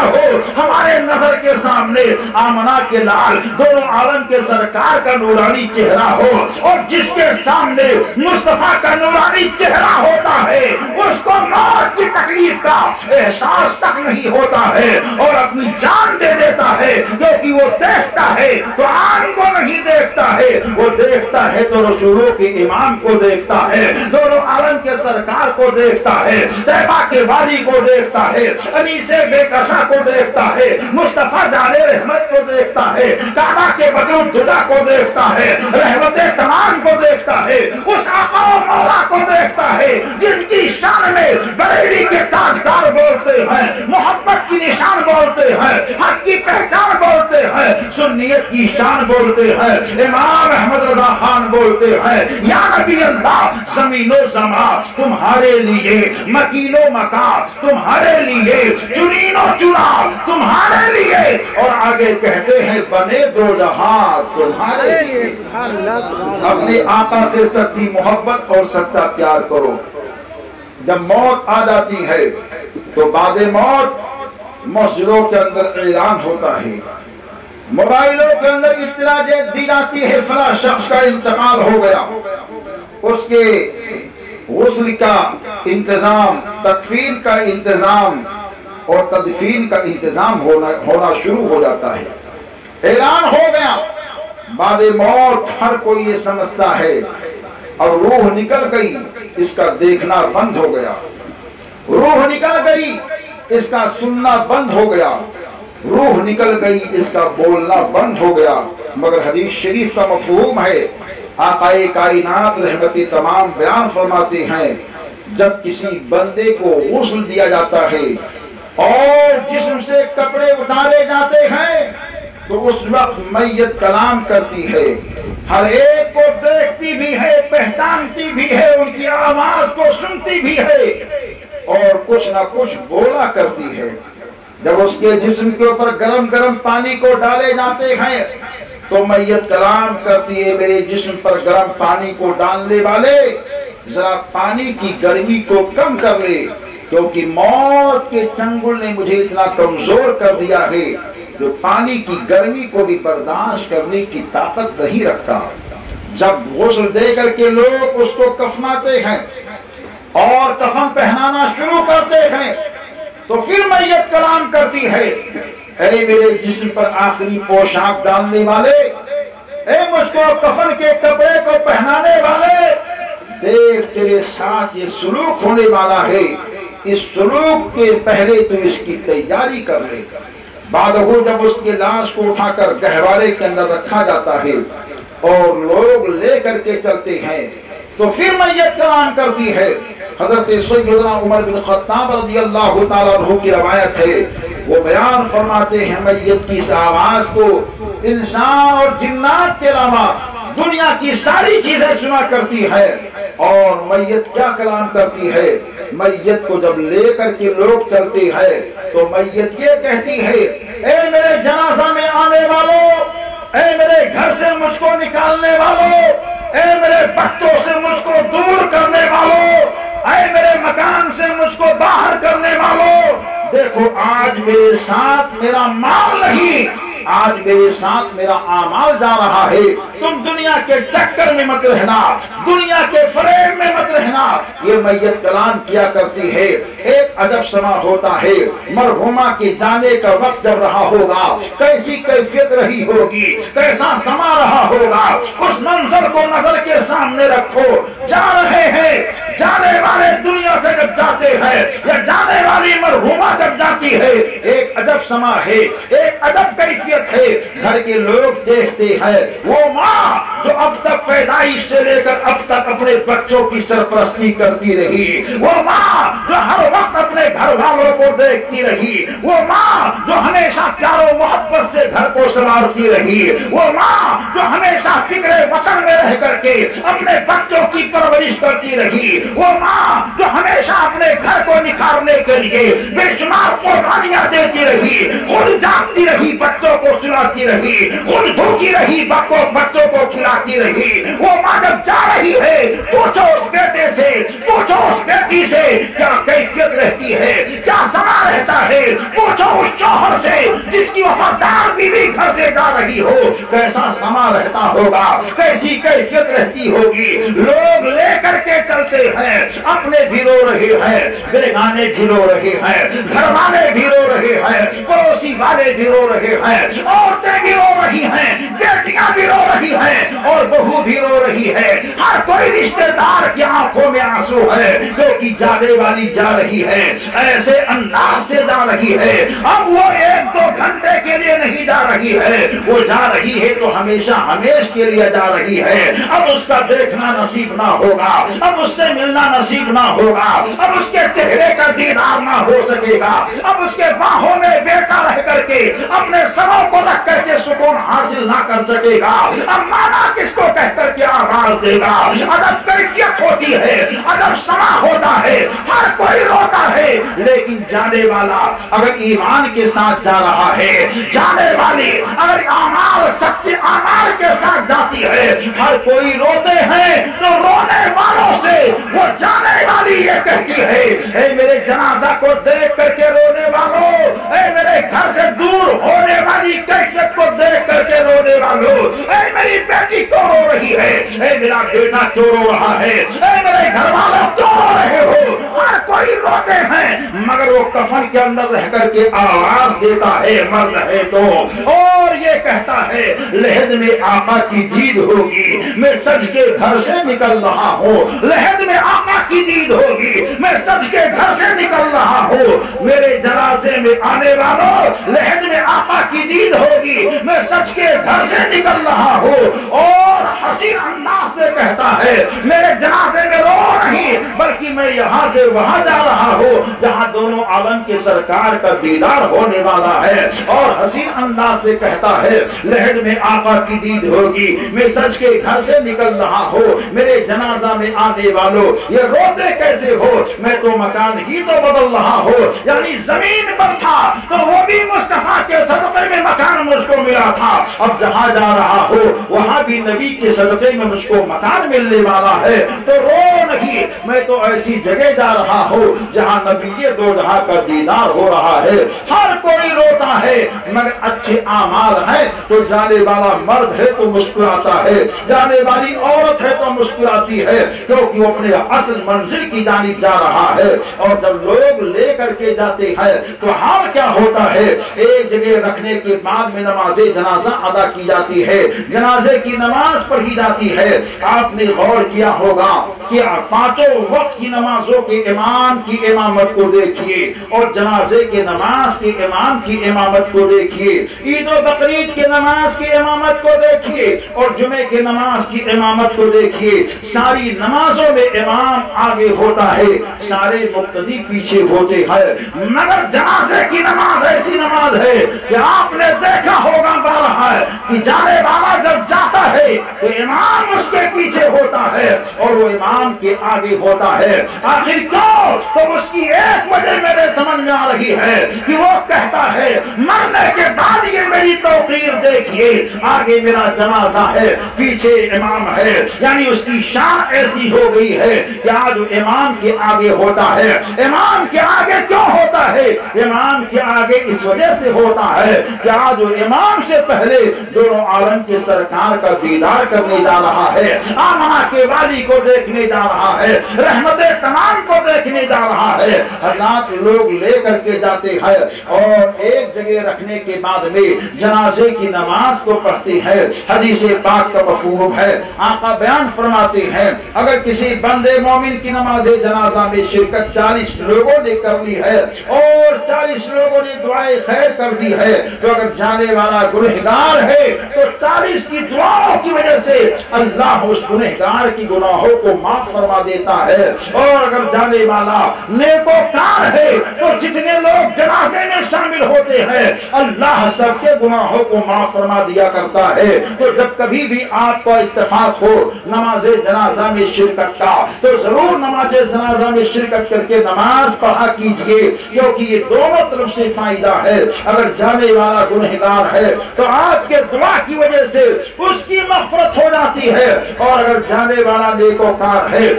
ہو ہمارے نظر کے سامنے آمنہ کے لال دونوں عالم کے سرکار کا نورانی چہرہ ہو، اور جس کے سامنے مصطفیٰ کا نورانی چہرہ ہوتا ہے اس کو موت کی تکلیف کا احساس تک نہیں ہوتا ہے اور اپنی جان دے دیتا ہے، کیونکہ وہ دیکھتا ہے تو آن کو نہیں دیکھتا ہے، وہ دیکھتا ہے تو رسولوں کے امام کو دیکھتا ہے، دونوں عالم کے سرکار کو دیکھتا ہے، طیبہ کے والی کو دیکھتا ہے، انیس بے کسا کو دیکھتا ہے، مصطفیٰ جان رحمت کو دیکھتا ہے، کعبہ کے بدر الدجا کو دیکھتا ہے، رحمت تمام کو دیکھتا ہے، اس آقا و مولا کو دیکھتا ہے جن کی شان میں بریلی کے تاجدار بولتے ہیں، محبت کی نشان بولتے ہیں، حق کی پہچان بولتے ہیں، سنیت کی شان بولتے ہیں، امام احمد رضا خان بولتے ہیں یا نبی اللہ زمین و زمان تمہارے لیے، مکین و مکان تمہارے لیے، چنین و چنا تمہارے لیے، اور آگے کہتے ہیں بنے دو جہاں تمہارے لیے۔ اپنے آقا سے سچی محبت اور سچا پیار کرو۔ جب موت آ جاتی ہے تو بعد موت مسجدوں کے اندر اعلان ہوتا ہے، موبائلوں کے اندر اطلاع دی جاتی ہے فلاں شخص کا انتقال ہو گیا، اس کے غسل کا انتظام، تکفین کا انتظام اور تدفین کا انتظام ہونا ہونا شروع ہو جاتا ہے۔ اعلان ہو گیا، بعد موت ہر کوئی یہ سمجھتا ہے اور روح نکل گئی، اس کا دیکھنا بند ہو گیا، روح نکل گئی، اس کا سننا بند ہو گیا، روح نکل گئی، اس کا بولنا بند ہو گیا۔ مگر حدیث شریف کا مفہوم ہے، آقا کائنات رحمت تمام بیان فرماتے ہیں جب کسی بندے کو غسل دیا جاتا ہے اور جسم سے کپڑے اتارے جاتے ہیں تو اس وقت میت کلام کرتی ہے، ہر ایک کو دیکھتی بھی ہے، پہچانتی بھی ہے، ان کی آواز کو سنتی بھی ہے اور کچھ نہ کچھ بولا کرتی ہے۔ جب اس کے جسم کے اوپر گرم گرم پانی کو ڈالے جاتے ہیں تو میت کلام کرتی ہے، میرے جسم پر گرم پانی کو ڈالنے والے ذرا پانی کی گرمی کو کم کر لے، کیونکہ موت کے چنگل نے مجھے اتنا کمزور کر دیا ہے جو پانی کی گرمی کو بھی برداشت کرنے کی طاقت نہیں رکھتا۔ جب غسل دے کر کے لوگ اس کو کفناتے ہیں اور کفن پہنانا شروع کرتے ہیں تو پھر میت کلام کرتی ہے، اے میرے جسم پر آخری پوشاک ڈالنے والے، اے مجھ کو کفن کے کپڑے کو پہنانے والے، دیکھ تیرے ساتھ یہ سلوک ہونے والا ہے، اس سلوک کے پہلے تو اس کی تیاری کر لے۔ بعد وہ جب اس کے لاش کو اٹھا کر گہوارے کے اندر رکھا جاتا ہے اور لوگ لے کر کے چلتے ہیں تو پھر میت کلام کرتی ہے۔ حضرت سیدنا عمر بن خطاب رضی اللہ تعالیٰ عنہ کی روایت ہے، وہ بیان فرماتے ہیں میت کی اس آواز کو انسان اور جنات کے علاوہ دنیا کی ساری چیزیں سنا کرتی ہے۔ اور میت کیا کلام کرتی ہے؟ میت کو جب لے کر کے لوگ چلتے ہیں تو میت یہ کہتی ہے، اے میرے جنازہ میں آنے والوں، اے میرے گھر سے مجھ کو نکالنے والوں، اے میرے بچوں سے مجھ کو دور کرنے والوں، اے میرے مکان سے مجھ کو باہر کرنے والوں، دیکھو آج میرے ساتھ میرا مال نہیں، آج میرے ساتھ میرا اعمال جا رہا ہے، تم دنیا کے چکر میں مت رہنا، دنیا کے فریب میں مت رہنا۔ یہ میت کلام کیا کرتی ہے۔ ایک عجب سما ہوتا ہے، مرحومہ کے جانے کا وقت جب رہا ہوگا کیسی کیفیت رہی ہوگی، کیسا سما رہا ہوگا، اس منظر کو نظر کے سامنے رکھو۔ جا رہے ہیں، جانے والے دنیا سے جب جاتے ہیں یا جانے والی مرحومہ جب جاتی ہے، ایک عجب سما ہے، ایک عجب کیفیت ہے۔ گھر کے لوگ دیکھتے ہیں وہ ماں جو اب تک پیدائش سے لے کر اب تک اپنے بچوں کی سرپرستی کرتی رہی، وہ ماں جو ہر وقت اپنے گھر والوں کو دیکھتی رہی، وہ ماں جو ہمیشہ پیار و محبت سے گھر کو سنوارتی رہی، وہ ماں جو ہمیشہ فکر وطن میں رہ کر کے اپنے بچوں کی پرورش کرتی رہی، وہ ماں جو ہمیشہ اپنے گھر کو نکھارنے کے لیے بے شمار قربانیاں دیتی رہی، خود جاگتی رہی، بچوں کو سلاتی رہی، خود بھوکی رہی، بچوں کو کھلاتی رہی، وہ ماں جب جا رہی ہے پوچھو اس بیٹے سے، پوچھو پوچھو اس بیٹی سے کیا کیفیت رہتی ہے، کیا سما رہتا ہے، پوچھو اس شوہر سے جس کی وفادار بیوی گھر سے جا رہی ہو کیسا سما رہتا ہوگا، کیسی کیفیت رہتی ہوگی۔ لوگ لے کر کے چلتے ہیں، اپنے بھی رو رہے ہیں، بیگانے بھی رو رہے ہیں، گھر والے بھی رو رہے ہیں، پڑوسی والے بھی رو رہے ہیں، عورتیں بھی رو رہی ہیں، بیٹیاں بھی رو رہی ہیں اور بہو بھی رو رہی ہے۔ ہر کوئی رشتہ دار کی آنکھوں میں آنسو ہے کیونکہ جانے والی جا رہی ہے، ایسے انداز سے جا رہی ہے۔ اب وہ ایک دو گھنٹے کے لیے نہیں جا رہی ہے، وہ جا رہی ہے تو ہمیشہ ہمیش کے لیے جا رہی ہے۔ اب اس کا دیکھنا نصیب نہ ہوگا، اب اس سے ملنا نصیب نہ ہوگا، اب اس کے چہرے کا دیدار نہ ہو سکے گا، اب اس کے باہوں میں بیٹا رہ کر کے اپنے سروں کو رکھ کر کے سکون حاصل نہ کر سکے گا۔ اب مانا کس کو کہہ کر کے آواز دے گا۔ ادب کیفیت ہوتی ہے، ادب سما ہوتا ہے، ہر کوئی روتا ہے، لیکن جانے والا اگر ایمان کے ساتھ جا رہا ہے، جانے والی اگر اعمال سچے اعمال کے ساتھ جاتی ہے، ہر کوئی روتے ہیں تو رونے والوں سے وہ جانے والی یہ کہتی ہے اے میرے جنازہ کو دیکھ کر کے رونے والوں، اے میرے گھر سے دور ہونے والی کیفیت کو دیکھ کر کے رونے والوں، اے میری بیٹی کیوں رو رہی ہے، اے میرا بیٹا کیوں رو رہا ہے، اے میرے گھر والوں کیوں رو رہے ہو۔ ہر کوئی روتے ہیں مگر وہ کفن کے اندر رہ کر کے آواز دیتا ہے مرد ہے تو، اور یہ کہتا ہے لحد میں آقا کی دید ہوگی، میں سج کے گھر سے نکل رہا ہوں، لحد میں آقا کی دید ہوگی، میں سج کے گھر سے نکل رہا ہوں، میرے جنازے میں آنے والوں لحد میں آقا کی دید ہوگی، میں سج کے گھر سے نکل رہا ہوں۔ اور حسین انداز سے کہتا ہے میرے جنازے میں رو نہیں بلکہ میں یہاں سے وہاں جا رہا ہوں جہاں دونوں عالم کے سرکار کا دیدار ہونے والا ہے۔ اور حسین انداز سے کہتا ہے لحد میں آقا کی دید ہوگی، میں سج کے گھر سے نکل رہا ہوں، میرے جنازہ میں آنے والوں یہ روتے کیسے ہو، میں تو مکان ہی تو بدل رہا ہوں، یعنی زمین پر تھا تو وہ بھی مصطفیٰ کے صدقے میں مکان مجھ کو ملا تھا، اب جہاں جا رہا ہوں وہاں بھی نبی کے صدقے میں مجھ کو مکان ملنے والا ہے، تو رو نہیں، میں تو ایسی جگہ جا رہا ہوں جہاں نبی کے دو جہاں کا دیدار ہو رہا ہے۔ ہر کوئی روتا ہے مگر اچھے اعمال ہیں تو جانے والا مرد ہے تو مسکراتا ہے، جانے والی عورت ہے تو مسکراتی ہے کیونکہ وہ اپنے اصل منزل کی جانب جا رہا ہے۔ اور جب لوگ لے کر کے جاتے ہیں تو حال کیا ہوتا ہے، ایک جگہ رکھنے کے بعد میں نماز جنازہ ادا کی جاتی ہے، جنازے کی نماز پڑھی جاتی ہے۔ آپ نے غور کیا ہوگا کہ پانچوں وقت کی نمازوں کے امام کی امامت کو دیکھیے اور جنازے کے نماز کے امام کی امامت کو دیکھیے، عید و بقرعید کے نماز کی امامت کو دیکھیے اور جمعے کے نماز کی امامت کو دیکھیے، ساری نمازوں میں امام آگے ہوتا ہے، سارے مقتدی پیچھے ہوتے ہیں، مگر جنازے کی نماز ایسی نماز ہے کہ آپ نے دیکھا ہوگا بارہا ہے کہ جانے والا جب جاتا ہے تو امام اس کے پیچھے ہوتا ہے اور وہ امام کے آگے ہوتا ہے۔ آخر کیوں؟ تو اس کی ایک وجہ میرے سمجھ میں آ رہی ہے کہ وہ کہتا ہے مرنے کے بعد یہ میری توقیر دیکھیے، آگے میرا جنازہ ہے، پیچھے امام ہے، یعنی اس کی شان ایسی ہو گئی ہے کہ آج وہ امام کے آگے ہوتا ہے۔ امام کے آگے کیوں ہوتا ہے؟ امام کے آگے اس وجہ سے ہوتا ہے کہ آج وہ امام سے پہلے دونوں عالم کے سرکار کا دیدار کرنے جا رہا ہے، آمنہ کے والی کو دیکھنے جا رہا ہے، رحمت تمام کو دیکھنے جا رہا ہے۔ حضرات لوگ لے کر کے جاتے ہیں اور ایک جگہ رکھنے کے بعد میں جنازے کی نماز کو پڑھتے ہیں۔ حدیث پاک کا مفہوم ہے، آقا بیان فرماتے ہیں اگر کسی بندے مومن کی نماز جنازہ میں شرکت چالیس لوگوں نے کر لی ہے اور چالیس لوگوں نے دعائیں خیر کر دی ہے تو اگر جانے والا گنہگار ہے تو چالیس کی دعاؤں کی وجہ سے اللہ اس گنہگار کی گناہوں کو معاف فرما دیتا ہے، اور اگر جانے والا نیکوکار ہے تو جتنے لوگ جنازے میں شامل ہوتے ہیں اللہ سب کے گناہوں کو معاف فرما دیا کرتا ہے۔ تو جب کبھی بھی آپ کو اتفاق ہو نماز جنازہ میں شرکت کا تو ضرور نماز جنازہ میں شرکت کر کے نماز پڑھا کیجئے، کیونکہ یہ دونوں طرف سے فائدہ ہے۔ اگر جانے والا گنہگار ہے تو آپ کے دعا کی وجہ سے اس کی مغفرت ہو جاتی ہے، اور اگر جانے والا نیکوکار ہے تو اس کے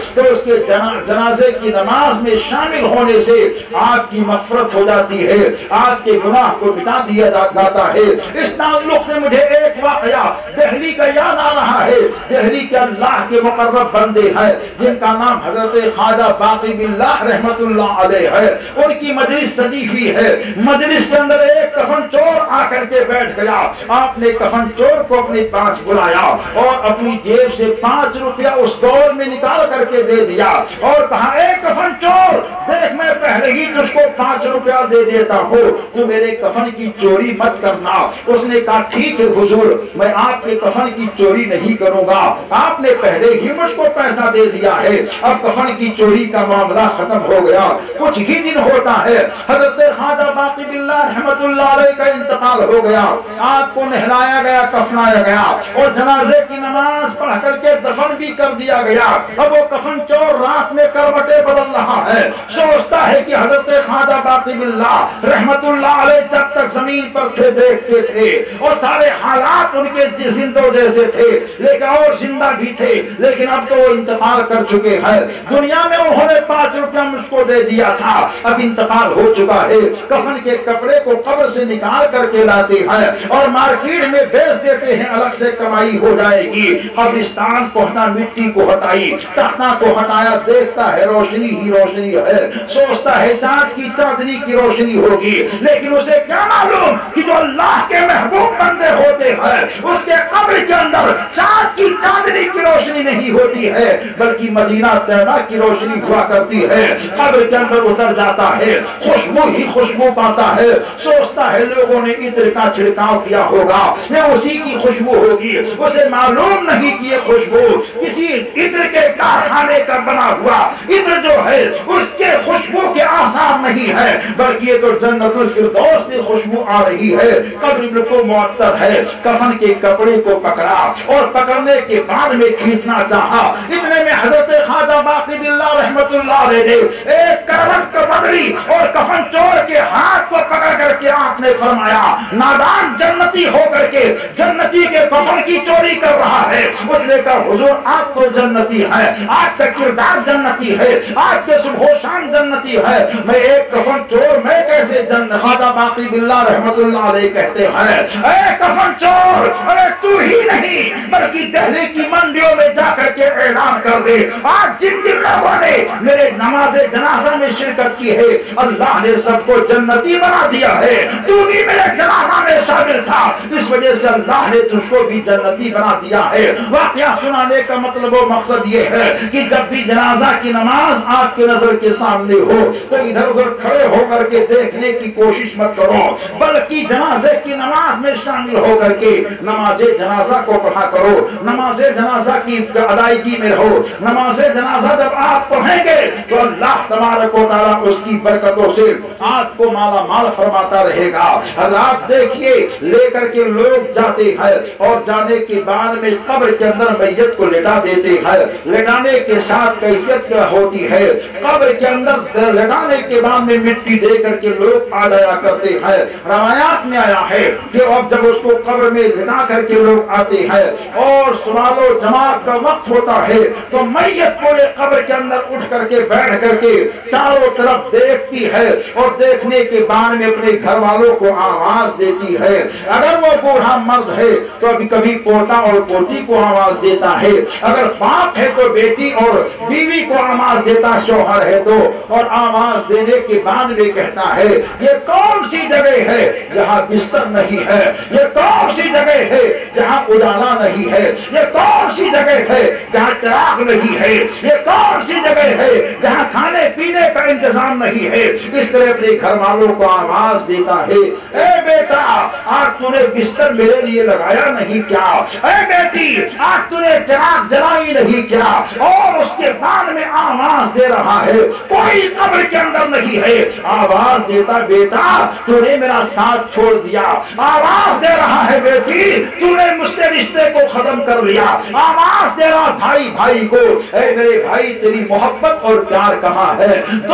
کے جنازے کی نماز میں شامل ہونے سے آپ کی مغفرت ہو جاتی ہے، آپ کے گناہ کو مٹا دیا جاتا ہے۔ اس تعلق سے مجھے ایک واقعہ دہلی کا یاد آ رہا ہے۔ دہلی کے اللہ کے مقرب بندے ہیں جن کا نام حضرت خواجہ باقی باللہ رحمت اللہ علیہ ہے، ان کی مجلس سجی ہوئی ہے۔ مجلس کے اندر ایک کفن چور آ کر کے بیٹھ گیا۔ آپ نے کفن چور کو اپنے پاس بلایا اور اپنی جیب سے پانچ روپیہ اس دور میں نکال کر کے دے دیا اور کہا، اے کفن چور، دیکھ میں پہلے ہی تجھ کو پانچ روپیہ دے دیتا ہوں، تو میرے کفن کی چوری مت کرنا۔ اس نے کہا، ٹھیک ہے حضور، میں آپ کے کفن کی چوری نہیں کروں گا، آپ نے پہلے ہی مجھ کو پیسہ دے دیا ہے، اب کفن کی چوری کا معاملہ ختم ہو گیا۔ کچھ ہی دن ہوتا ہے حضرت خواجہ باقی باللہ رحمت اللہ علیہ کا انتقال ہو گیا۔ آپ کو نہلایا گیا، کفنایا گیا اور جنازے کی نماز پڑھ کر کے دفن بھی کر دیا گیا۔ اب وہ کفن چور رات میں کروٹیں بدل رہا ہے، سوچتا ہے کہ حضرت خواجہ باقی باللہ رحمت اللہ علیہ جب تک زمین پر تھے دیکھتے تھے اور سارے حالات ان کے زندوں جیسے تھے، لیکن اور زندہ بھی تھے، لیکن اب تو وہ انتقال کر چکے ہیں۔ دنیا میں انہوں نے پانچ روپیہ مجھ کو دے دیا تھا، اب انتقال ہو چکا ہے۔ کفن کے کپڑے کو قبر سے نکال کر کے لاتے ہیں اور مارکیٹ میں بیچ دیتے ہیں، الگ سے کمائی ہو جائے گی۔ قبرستان پہنچا، مٹی کو ہٹائی، تختہ کو ہٹایا، دیکھتا ہے روشنی ہی روشنی ہے، سوچتا ہے چاند کی چاندنی کی روشنی ہوگی، لیکن اسے کیا معلوم کہ جو اللہ کے محبوب بندے ہوتے ہیں اس کے قبر کے اندر چاند کی چاندنی کی روشنی نہیں ہوتی ہے بلکہ مدینہ طیبہ کی روشنی ہوا کرتی ہے۔ قبر کے اندر اتر جاتا ہے، خوشبو ہی خوشبو پاتا ہے، سوچتا ہے لوگوں نے عطر کا چھڑکاؤ کیا ہوگا، یہ اسی کی خوشبو ہوگی، اسے معلوم نہیں کہ یہ خوشبو کسی عطر کے کارخانے کا بنا ہوا عطر جو ہے اس کے خوشبو کے آثار نہیں ہے بلکہ یہ تو جنت الفردوس کی خوشبو آ رہی ہے۔ قبر کو معطر ہے، کفن کے کپڑے کو پکڑا اور پکڑنے کے بعد میں کھینچنا چاہا، اتنے میں حضرت خواجہ باقی باللہ رحمت اللہ علیہ نے ایک کروٹ کا بدلی اور کفن چور کے ہاتھ کو پکڑ کر کے آپ نے فرمایا، نادان جنتی ہو کر کے جنتی کے کفن کی چوری کر رہا ہے۔ اس نے کہا، حضور آپ تو جنتی ہے، آپ کا کردار جنتی ہے، آپ کے صبح و شام جنتی ہے، میں ایک کفن چور میں کیسے جنت؟ خواجہ باقی باللہ رحمت اللہ علیہ کہتے ہیں، اے کفن چور، ارے تو ہی نہیں بلکہ دہلی کی منڈیوں میں جا کر کے اعلان کر دے، آج جن جن لوگوں نے میرے نماز جنازہ میں شرکت کی ہے اللہ نے سب کو جنتی بنا دیا ہے، تو بھی میرے جنازہ میں شامل تھا، اس وجہ سے اللہ نے تجھ کو بھی جنتی بنا دیا ہے۔ واقعہ سنانے کا مطلب و مقصد یہ ہے کہ جب بھی جنازہ کی نماز آپ کے نظر کے سامنے ہو تو ادھر ادھر کھڑے ہو کر کے دیکھنے کی کوشش مت کرو بلکہ جنازے کی نماز میں شامل ہو کر کے نماز جنازہ کو پڑھا کرو، نماز جنازہ کی ادائیگی میں رہو۔ نماز جنازہ جب آپ پڑھیں گے تو اللہ تبارک و تعالیٰ اس کی برکتوں سے آپ کو مالا مال فرماتا رہے گا۔ حضرات دیکھیے، لے کر کے لوگ جاتے ہیں اور جانے کے بعد میں قبر کے اندر میت کو لٹا دیتے ہیں، لٹانے کے ساتھ کیفیت کیا ہوتی ہے، قبر کے اندر لٹانے کے بعد میں مٹی دے کر کے لوگ آ جایا کرتے ہیں۔ روایات میں آیا ہے کہ اب جب اس کو قبر میں لٹا کر کے لوگ آتے ہیں اور سوال و جواب کا وقت ہوتا ہے تو میت پورے قبر کے اندر اٹھ کر کے بیٹھ کر کے چاروں طرف دیکھتی ہے اور دیکھنے کے بعد میں اپنے گھر والوں کو آواز دیتی ہے۔ اگر وہ بوڑھا مرد ہے تو ابھی کبھی پوتا اور پوتی کو آواز دیتا ہے، اگر باپ ہے تو بیٹی اور بیوی کو آواز دیتا، شوہر ہے تو، اور آواز دینے کے بعد میں کہتا ہے، یہ کون سی جگہ ہے جہاں بستر نہیں ہے، یہ کون سی جگہ ہے جہاں اجالا نہیں ہے، یہ کون سی جگہ ہے جہاں چراغ نہیں ہے، یہ کون سی جگہ ہے جہاں کھانے پینے کا انتظام نہیں ہے۔ اس طرح اپنے گھر والوں کو آواز دیتا ہے، اے بیٹا آج تو نے بستر میرے لیے لگایا نہیں کیا، اے بیٹی آج تو نے چراغ جلائی نہیں کیا، اور اس کے بعد میں آواز دے رہا ہے، کوئی قبر کے اندر نہیں ہے، آواز دیتا، بیٹا تو نے میرا ساتھ چھوڑ دیا، آواز دے رہا ہے، بیٹی تو نے مجھ سے رشتے کو ختم کر لیا، آواز دے رہا بھائی بھائی کو، اے میرے بھائی تیری محبت اور پیار کہاں ہے؟ دو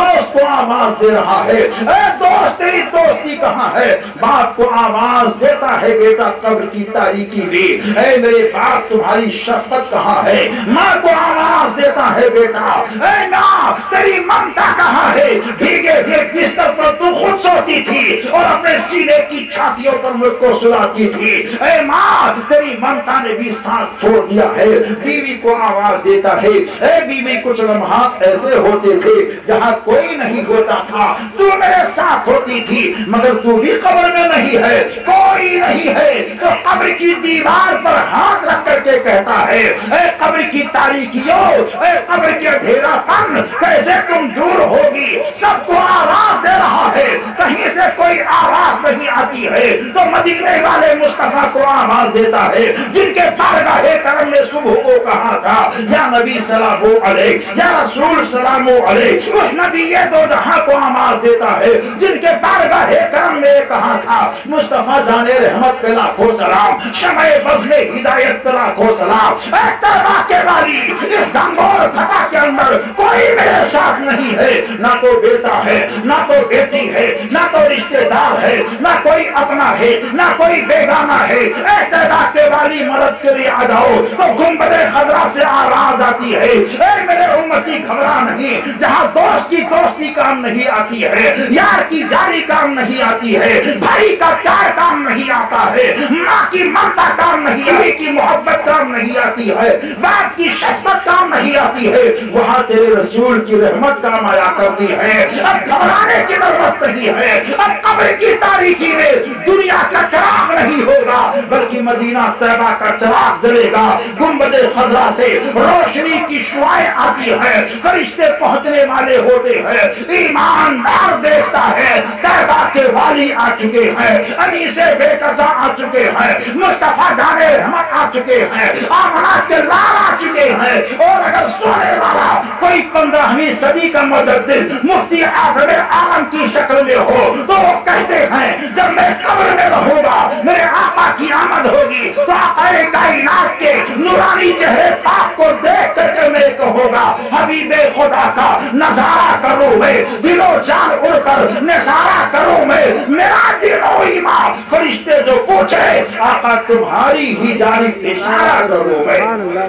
دوست کو آواز دے رہا ہے، اے دوست تیری دوستی کہاں ہے؟ باپ کو آواز دیتا ہے بیٹا قبر کی تاریکی میں، اے میرے باپ تمہاری شفقت کہاں ہے؟ ماں کو آواز دیتا ہے بیٹا، اے ماں تیری ممتا کہاں ہے؟ بھیگے ہوئے بستر پر تو خود سوتی تھی اور اپنے سینے کی چھاتیوں پر مجھ کو سلاتی تھی، اے ماں تیری ممتا نے بھی ساتھ چھوڑ دیا ہے۔ بیوی کو آواز دیتا ہے، اے بیوی کچھ لمحات ایسے ہوتے تھے جہاں کوئی نہیں ہوتا تھا، تو میرے ساتھ ہوتی تھی، مگر تو بھی قبر میں نہیں ہے، کوئی نہیں ہے، تو قبر کی دیوار پر ہاتھ رکھ کر کے کہتا ہے، اے قبر کی تاریکیوں، اے قبر کے اندھیرا پن، کیسے تم دور ہوگی؟ سب کو آواز دے رہا ہے، کہیں سے کوئی آواز نہیں آتی ہے، تو مدینے والے مصطفیٰ کو آواز دیتا ہے، جن کے بارگاہ کرم میں صبح کو کہا تھا، یا نبی سلام علیہ، یا رسول سلام علیہ، اس نبی یہ دو جہاں کو آواز دیتا ہے، جن کے بارگاہ کرم میں کہا تھا، مصطفیٰ جانے رحمت پہ لاکھوں سلام، شمع بزم ہدایت پہ لاکھوں سلام، اے تربا کے والی اس دنگور خطا کے اندر کوئی میرے ساتھ نہیں ہے، نہ تو بیٹا ہے، نہ تو بیٹی ہے، نہ تو رشتہ دار ہے، نہ کوئی اپنا ہے، نہ کوئی بیگانہ ہے، اے تربا کے والی مدد کے لیے آ جاؤ، تو گنبد خضرا سے آواز آتی ہے، اے میرے امتی گھبرا نہیں، جہاں دوست کی دوستی کام نہیں آتی ہے، یار کی یاری کام نہیں آتی ہے، بھائی کا پیار کام نہیں آتا ہے، ماں کی ممتا کام نہیں، بیوی کی محبت کام نہیں آتی ہے، باپ کی شفقت کام نہیں آتی ہے، وہاں تیرے رسول کی رحمت کام آیا کرتی ہے۔ اب گھبرانے کی ضرورت نہیں ہے، اب قبر کی تاریکی میں دنیا کا چراغ نہیں ہوگا، بلکہ مدینہ طیبہ کا چراغ جلے گا، گنبد خضرا سے روشنی کی شعائیں آتی ہے، فرشتے پہنچنے والے ہوتے ہیں، ایماندار دیکھتا ہے، طیبہ کے والی آ چکے ہیں، انیس بے قضا آ چکے ہیں، مصطفیٰ جان رحمت آ چکے ہیں، آمنہ کے لال آ چکے ہیں، اور اگر سونے والا کوئی پندرہویں صدی کا مجدد مفتی اعظم عالم کی شکل میں ہو تو وہ کہتے ہیں جب میں قبر میں رہوں گا میرے آقا کی آمد ہوگی تو آقا کائنات کے نورانی چہرے پاک کو دیکھ کر کے میں کہوں گا حبیب خدا کا نظارہ کروں میں، دل و جان اڑ کر نظارہ کروں میں، میرا دل و ایمان فرشتے جو پوچھے آقا تمہاری ہی جانب اشارہ کروں میں،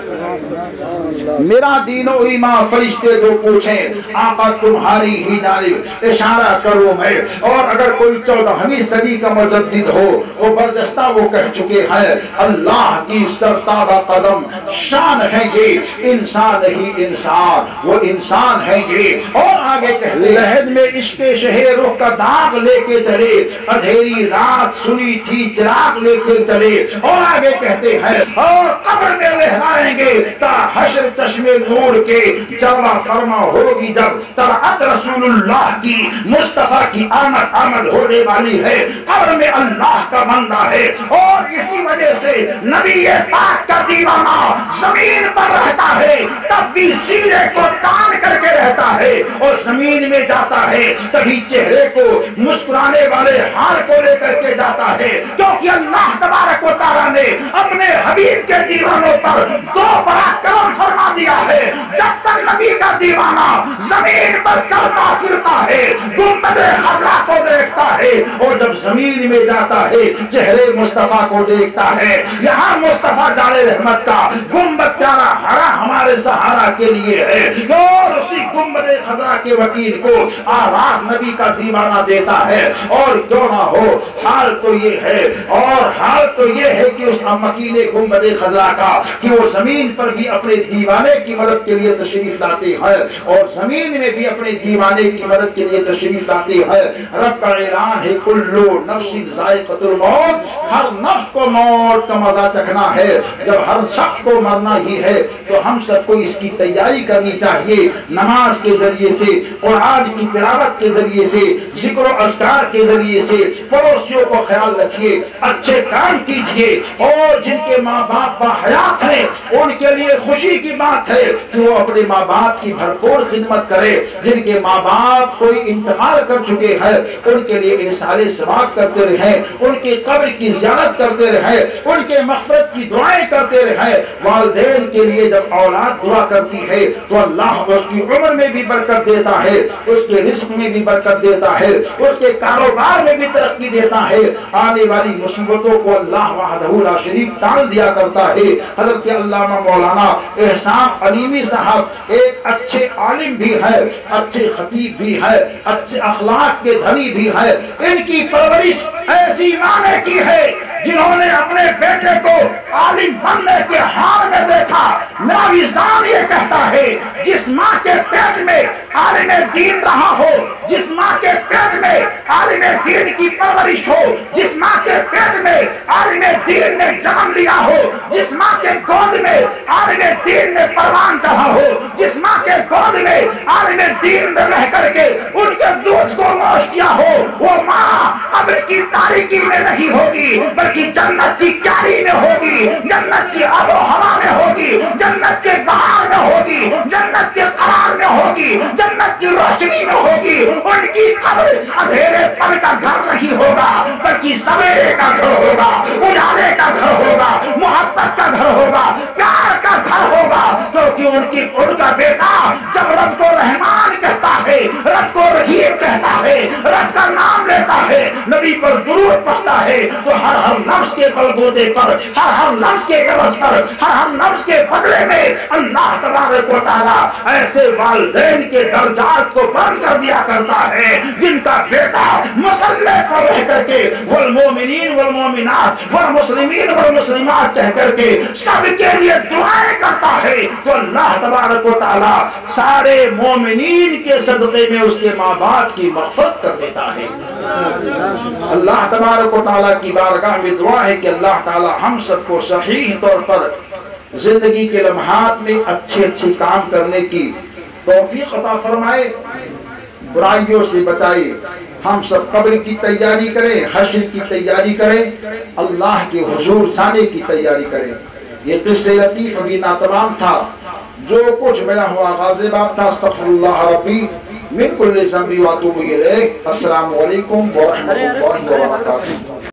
میرا دین و ایمان فرشتے جو پوچھیں آقا تمہاری ہی جانب اشارہ کروں میں۔ اور اگر کوئی چودہویں صدی کا مجدد ہو وہ بردستہ وہ کہہ چکے ہیں اللہ کی سرتابہ قدم شان ہے یہ، انسان ہی انسان وہ انسان ہے یہ، اور آگے کہتے لحد میں عشق شہ رخ کا داغ لے کے چلے، اندھیری رات سنی تھی چراغ لے کے چلے، اور آگے کہتے ہیں اور قبر میں لہرائیں گے تا حشر چشمے نور کے، جلوہ فرما ہوگی جب طلعت رسول اللہ کی، مصطفیٰ کی آمد آمد ہونے والی ہے، قبر میں اللہ کا بندہ ہے، اور اسی وجہ سے نبی پاک کا دیوانہ زمین پر رہتا ہے تب بھی سینے کو تان کر کے رہتا ہے، اور زمین میں جاتا ہے تبھی چہرے کو مسکرانے والے حال کو لے کر کے جاتا ہے، کیونکہ اللہ تبارک و تعالیٰ نے اپنے حبیب کے دیوانوں پر دو بڑا کرم فرما دیا ہے، جب تک نبی کا دیوانہ زمین پر چلتا پھرتا ہے گنبد خضرا کو دیکھتا ہے، اور جب زمین میں جاتا ہے چہرے مصطفیٰ کو دیکھتا ہے۔ یہاں مصطفیٰ جان رحمت کا گنبد پیارا ہرا ہمارے سہارا کے لیے ہے، اور اسی گنبد خضرا کے وکیل کو آواز نبی کا دیوانہ دیتا ہے، اور کیوں نہ ہو حال تو یہ ہے، اور حال تو یہ ہے کہ اس مکین گنبد خضرا کا کہ وہ زمین پر بھی اپنے دیوانے کی مدد کے لیے تشریف لاتے ہیں، اور زمین میں بھی اپنے دیوانے کی مدد کے لیے تشریف لاتے ہیں۔ رب کا اعلان ہے کلو نفس ذائقۃ الموت، ہر نفس کو موت کا مزہ چکھنا ہے، جب ہر شخص کو مرنا ہی ہے تو ہم سب کو اس کی تیاری کرنی چاہیے، نماز کے ذریعے سے، قرآن کی تلاوت کے ذریعے سے، ذکر و اذکار کے ذریعے سے، پڑوسیوں کو خیال رکھیے، اچھے کام کیجیے، اور جن کے ماں باپ با حیات ہیں ان کے لیے خوشی کی بات ہے کہ وہ اپنے ماں باپ کی بھرپور خدمت کرے، جن کے ماں باپ کوئی انتقال کر چکے ہیں ان کے لیے احسان ثواب کرتے رہیں، ان کی قبر کی زیارت کرتے رہیں، ان کے مغفرت کی دعائیں کرتے رہیں۔ والدین کے لیے جب اولاد دعا کرتی ہے تو اللہ اس کی عمر میں بھی برکت دیتا ہے، اس کے رزق میں بھی برکت دیتا ہے، اس کے کاروبار میں بھی ترقی دیتا ہے، آنے والی مصیبتوں کو اللہ وحدہ لا شریک ٹال دیا کرتا ہے۔ حضرت علامہ مولانا احسان علیمی صاحب ایک اچھے عالم بھی ہے، اچھے خطیب بھی ہے، اچھے اخلاق کے دھنی بھی ہے۔ ان کی پرورش ایسی ماں نے کی ہے جنہوں نے اپنے بیٹے کو عالم بننے کے حال میں دیکھا۔ میرا وجدان یہ کہتا ہے جس ماں کے پیٹ میں عالم دین رہا ہو، جس ماں کے پیٹ میں عالم دین کی پرورش ہو، جس ماں کے پیٹ میں عالم دین نے جنم لیا ہو، جس ماں کے گود میں عالم دین نے پروان کہا ہو، جس ماں کے گود میں عالم دین نے رہ کر کے ان کے دودھ کو نوش کیا ہو، وہ ماں قبر کی تاریکی میں نہیں ہوگی بلکہ جنت کی کیاری میں ہوگی، جنت کی آب و ہوا میں ہوگی، جنت کے بہار میں ہوگی، جنت کے قرار میں ہوگی، جنت کی روشنی میں ہوگی۔ ان کی قبر اندھیرے پن کا گھر نہیں ہوگا بلکہ سویرے کا گھر ہوگا، اجالے کا گھر ہوگا، محبت کا گھر ہوگا، پیار کا گھر ہوگا، کیونکہ ان کی ان کا بیٹا جب رب کو رحمان کہتا ہے، رب کو رحیم کہتا ہے، رب کا نام لیتا ہے، نبی پر درود پڑھتا ہے، تو ہر ہر لفظ کے بلبوتے پر، ہر ہر لفظ کے عوض پر، ہر ہر لفظ کے بدلے میں اللہ تبارک و تعالیٰ ایسے والدین کے درجات کو بلند کر دیا کرتا ہے جن کا بیٹا مصلی پر رہ کر کے والمومنین والمومنات والمسلمین والمسلمات کہہ کر کے سب کے لیے دعائیں کرتا ہے، تو اللہ تبارک و تعالیٰ سارے مومنین کے صدقے میں اس کے ماں باپ کی مغفرت کر دیتا ہے۔ اللہ تبارک و تعالیٰ کی بارگاہ میں دعا ہے کہ اللہ تعالیٰ ہم سب کو صحیح طور پر زندگی کے لمحات میں اچھے اچھے کام کرنے کی توفیق عطا فرمائے، برائیوں سے بچائے، ہم سب قبر کی تیاری کریں، حشر کی تیاری کریں، اللہ کے حضور جانے کی تیاری کریں۔ یہ قصہ لطیف ابھی ناتمام تھا، جو کچھ بیان ہوا غازِ باب تھا۔ استغفر اللہ ربی من کل ذنب واتوب الیہ۔ السلام علیکم ورحمۃ اللہ وبرکاتہ۔